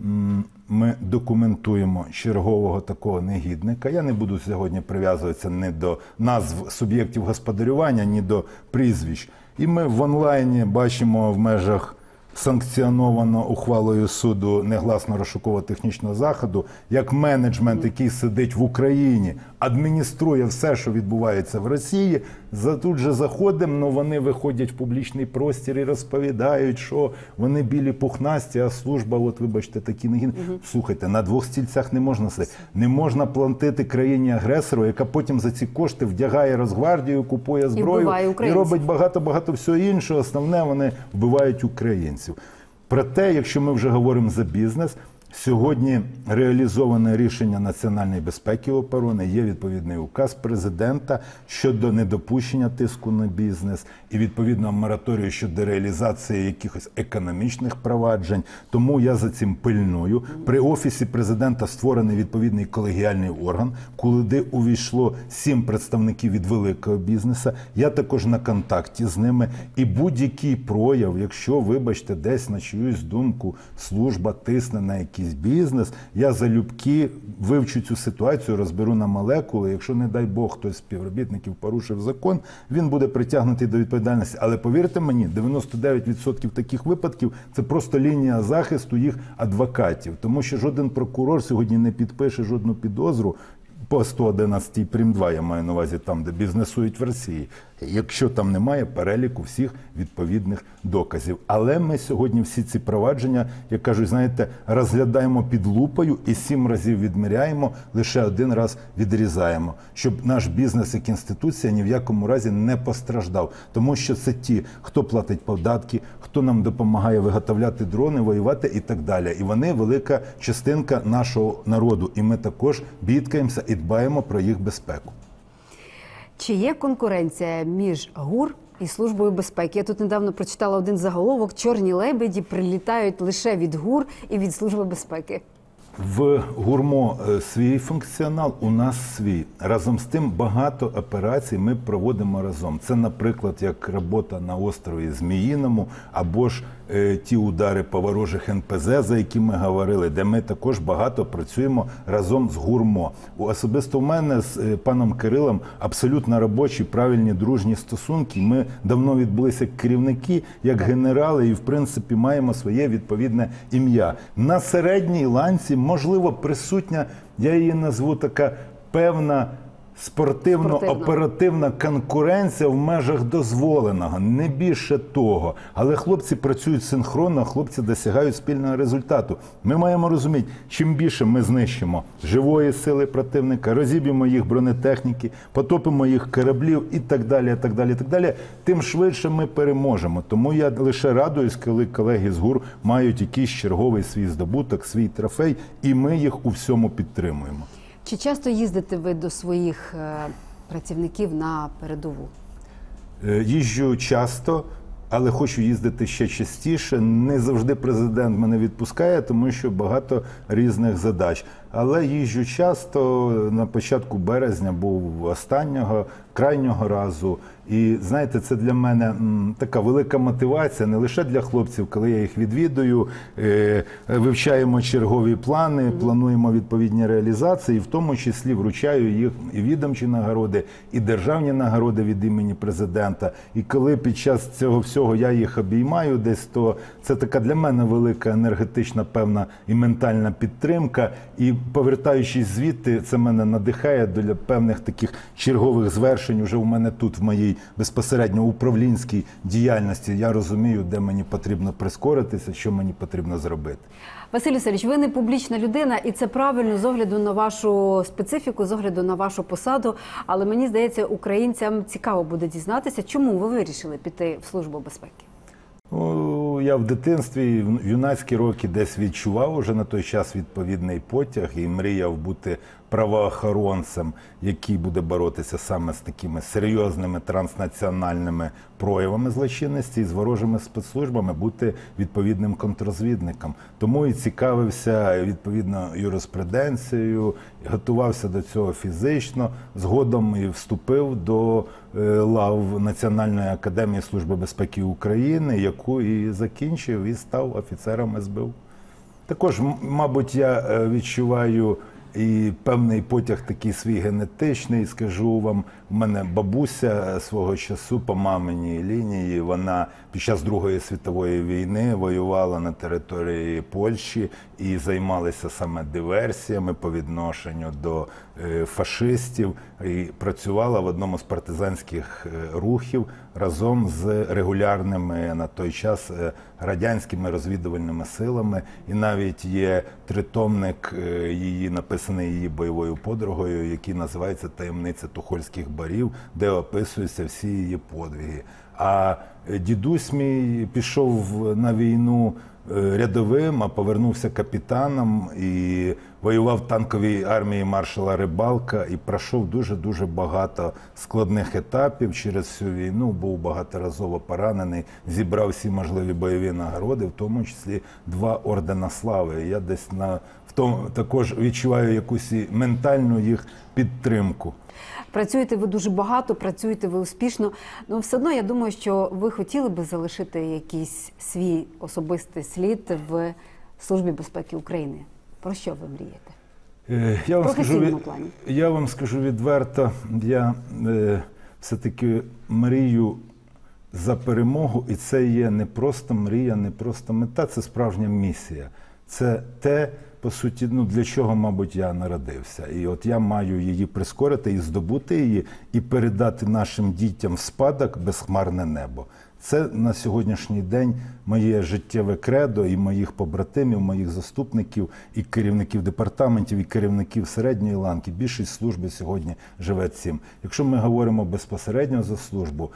ми документуємо чергового такого негідника. Я не буду сьогодні прив'язуватися ні до назв суб'єктів господарювання, ні до прізвищ. І ми в онлайні бачимо в межах санкціоновано ухвалою суду негласно розшуково-технічного заходу, як менеджмент, який сидить в Україні, адмініструє все, що відбувається в Росії, тут же заходимо, але вони виходять в публічний простір і розповідають, що вони білі пухнасті, а служба, от вибачте, такі негідні. Слухайте, на двох стільцях не можна сидіти. Не можна платити країні-агресору, яка потім за ці кошти вдягає Росгвардію, купує зброю і робить багато-багато всього іншого. Основне, вони вбивають українців. Проте, якщо ми вже говоримо за бізнес, сьогодні реалізоване рішення національної безпеки і оборони, є відповідний указ президента щодо недопущення тиску на бізнес і відповідного мораторію щодо реалізації якихось економічних проваджень. Тому я за цим пильную. При Офісі президента створений відповідний колегіальний орган, куди увійшло 7 представників від великого бізнесу. Я також на контакті з ними. І будь-який прояв, якщо, вибачте, десь на чиюсь думку служба тисне на якийсь бізнес, я залюбки вивчу цю ситуацію, розберу на молекули. Якщо, не дай Бог, хтось з співробітників порушив закон, він буде притягнутий до відповідальності. Але повірте мені, 99% таких випадків – це просто лінія захисту їх адвокатів. Тому що жоден прокурор сьогодні не підпише жодну підозру по 111 прим. 2, я маю на увазі там, де бізнесують в Росії, якщо там немає переліку всіх відповідних доказів. Але ми сьогодні всі ці провадження, як кажуть, знаєте, розглядаємо під лупою і 7 разів відміряємо, лише 1 раз відрізаємо, щоб наш бізнес як інституція ні в якому разі не постраждав. Тому що це ті, хто платить податки, хто нам допомагає виготовляти дрони, воювати і так далі. І вони велика частинка нашого народу. І ми також бідкаємося і дбаємо про їх безпеку. Чи є конкуренція між ГУР і Службою безпеки? Я тут недавно прочитала один заголовок: «Чорні лебеді прилітають лише від ГУР і від Служби безпеки». В ГУРМО свій функціонал, у нас свій. Разом з тим багато операцій ми проводимо разом. Це, наприклад, як робота на острові Зміїному, або ж ті удари по ворожих НПЗ, за які ми говорили, де ми також багато працюємо разом з ГУРМО. Особисто в мене з паном Кирилом абсолютно робочі, правильні, дружні стосунки. Ми давно відбулися як керівники, як генерали, і в принципі маємо своє відповідне ім'я. На середній ланці можливо присутня, я її назву така певна спортивно-оперативна конкуренція в межах дозволеного, не більше того. Але хлопці працюють синхронно, хлопці досягають спільного результату. Ми маємо розуміти, чим більше ми знищимо живої сили противника, розіб'ємо їх бронетехніки, потопимо їх кораблів і так далі, тим швидше ми переможемо. Тому я лише радуюсь, коли колеги з ГУР мають якийсь черговий свій здобуток, свій трофей, і ми їх у всьому підтримуємо. Чи часто їздите ви до своїх працівників на передову? Їжджу часто, але хочу їздити ще частіше. Не завжди президент мене відпускає, тому що багато різних задач. Але їжджу часто, на початку березня був останнього, крайнього разу. І, знаєте, це для мене така велика мотивація, не лише для хлопців, коли я їх відвідую, вивчаємо чергові плани, плануємо відповідні реалізації, в тому числі вручаю їх і відомчі нагороди, і державні нагороди від імені президента. І коли під час цього всього я їх обіймаю десь, то це така для мене велика енергетична, певна і ментальна підтримка. І повертаючись звідти, це мене надихає для певних таких чергових звершень уже у мене тут, в моїй безпосередньо управлінській діяльності. Я розумію, де мені потрібно прискоритися, що мені потрібно зробити. Василь Васильович, ви не публічна людина, і це правильно з огляду на вашу специфіку, з огляду на вашу посаду. Але мені здається, українцям цікаво буде дізнатися, чому ви вирішили піти в Службу безпеки. Я в дитинстві, в юнацькі роки десь відчував уже на той час відповідний потяг і мріяв бути правоохоронцем, який буде боротися саме з такими серйозними транснаціональними проявами злочинності і з ворожими спецслужбами, бути відповідним контррозвідником. Тому і цікавився відповідно юриспруденцією, готувався до цього фізично, згодом і вступив до лав Національної академії Служби безпеки України, яку і закінчив, і став офіцером СБУ. Також, мабуть, я відчуваю і певний потяг такий свій генетичний. Скажу вам, у мене бабуся свого часу по маминій лінії, вона під час Другої світової війни воювала на території Польщі і займалася саме диверсіями по відношенню до фашистів, і працювала в одному з партизанських рухів разом з регулярними на той час радянськими розвідувальними силами. І навіть є тритомник її, написаний її бойовою подругою, який називається «Таємниця Тухольських барів», де описуються всі її подвиги. А дідусь мій пішов на війну рядовим, а повернувся капітаном і воював в танковій армії маршала Рибалка і пройшов дуже-дуже багато складних етапів через всю війну, був багаторазово поранений, зібрав всі можливі бойові нагороди, в тому числі 2 ордена слави. І я десь також відчуваю якусь і ментальну їх підтримку. Працюєте ви дуже багато, працюєте ви успішно. Ну, все одно, я думаю, що ви хотіли би залишити якийсь свій особистий слід в Службі безпеки України. Про що ви мрієте? Я вам скажу відверто, я все-таки мрію за перемогу, і це є не просто мрія, не просто мета, це справжня місія. Це те, по суті, для чого, мабуть, я народився. І от я маю її прискорити і здобути її, і передати нашим дітям в спадок безхмарне небо. Це на сьогоднішній день моє життєве кредо і моїх побратимів, моїх заступників, і керівників департаментів, і керівників середньої ланки. Більшість служби сьогодні живе цим. Якщо ми говоримо безпосередньо за службу,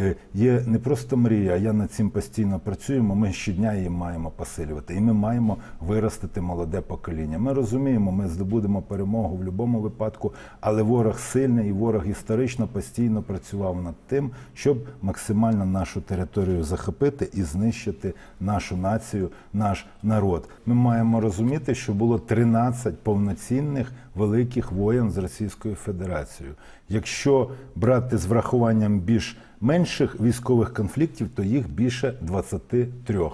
є не просто мрія, а я над цим постійно працюємо, ми щодня її маємо посилювати. І ми маємо виростити молоде покоління. Ми розуміємо, ми здобудемо перемогу в будь-якому випадку, але ворог сильний і ворог історично постійно працював над тим, щоб максимально нашу територію захопити і знищити нашу націю, наш народ. Ми маємо розуміти, що було 13 повноцінних великих воєн з Російською Федерацією. Якщо брати з врахуванням більш менших військових конфліктів, то їх більше 23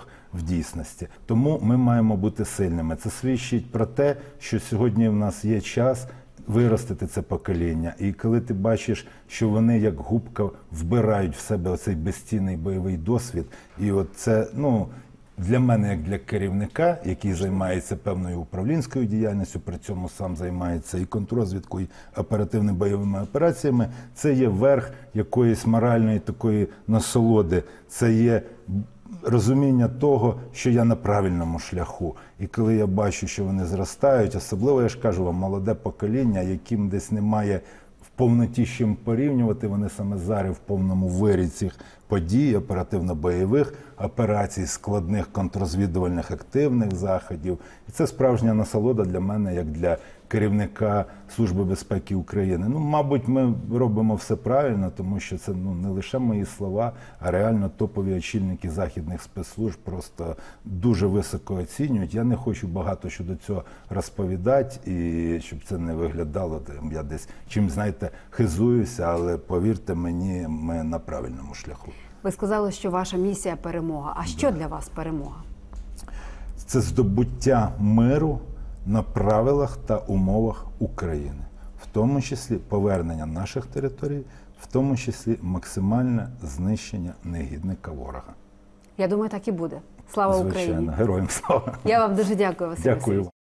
в дійсності. Тому ми маємо бути сильними. Це свідчить про те, що сьогодні в нас є час виростити це покоління. І коли ти бачиш, що вони як губка вбирають в себе оцей безцінний бойовий досвід, і от це, для мене, як для керівника, який займається певною управлінською діяльністю, при цьому сам займається і контррозвідкою, і оперативними бойовими операціями, це є верх якоїсь моральної такої насолоди. Це є розуміння того, що я на правильному шляху. І коли я бачу, що вони зростають, особливо, я ж кажу вам, молоде покоління, яким десь немає в повноті з чим порівнювати, вони саме зараз в повному вирі цих подій, оперативно-бойових операцій, складних контррозвідувальних активних заходів. І це справжня насолода для мене, як для керівника Служби безпеки України. Мабуть, ми робимо все правильно, тому що це не лише мої слова, а реально топові очільники західних спецслужб просто дуже високо оцінюють. Я не хочу багато щодо цього розповідати, і щоб це не виглядало, я десь чим, хизуюся, але повірте мені, ми на правильному шляху. Ви сказали, що ваша місія – перемога. А що для вас перемога? Це здобуття миру на правилах та умовах України. В тому числі повернення наших територій, в тому числі максимальне знищення негідника ворога. Я думаю, так і буде. Слава Україні! Звичайно, героям слава! Я вам дуже дякую, Василь Васильович. Дякую.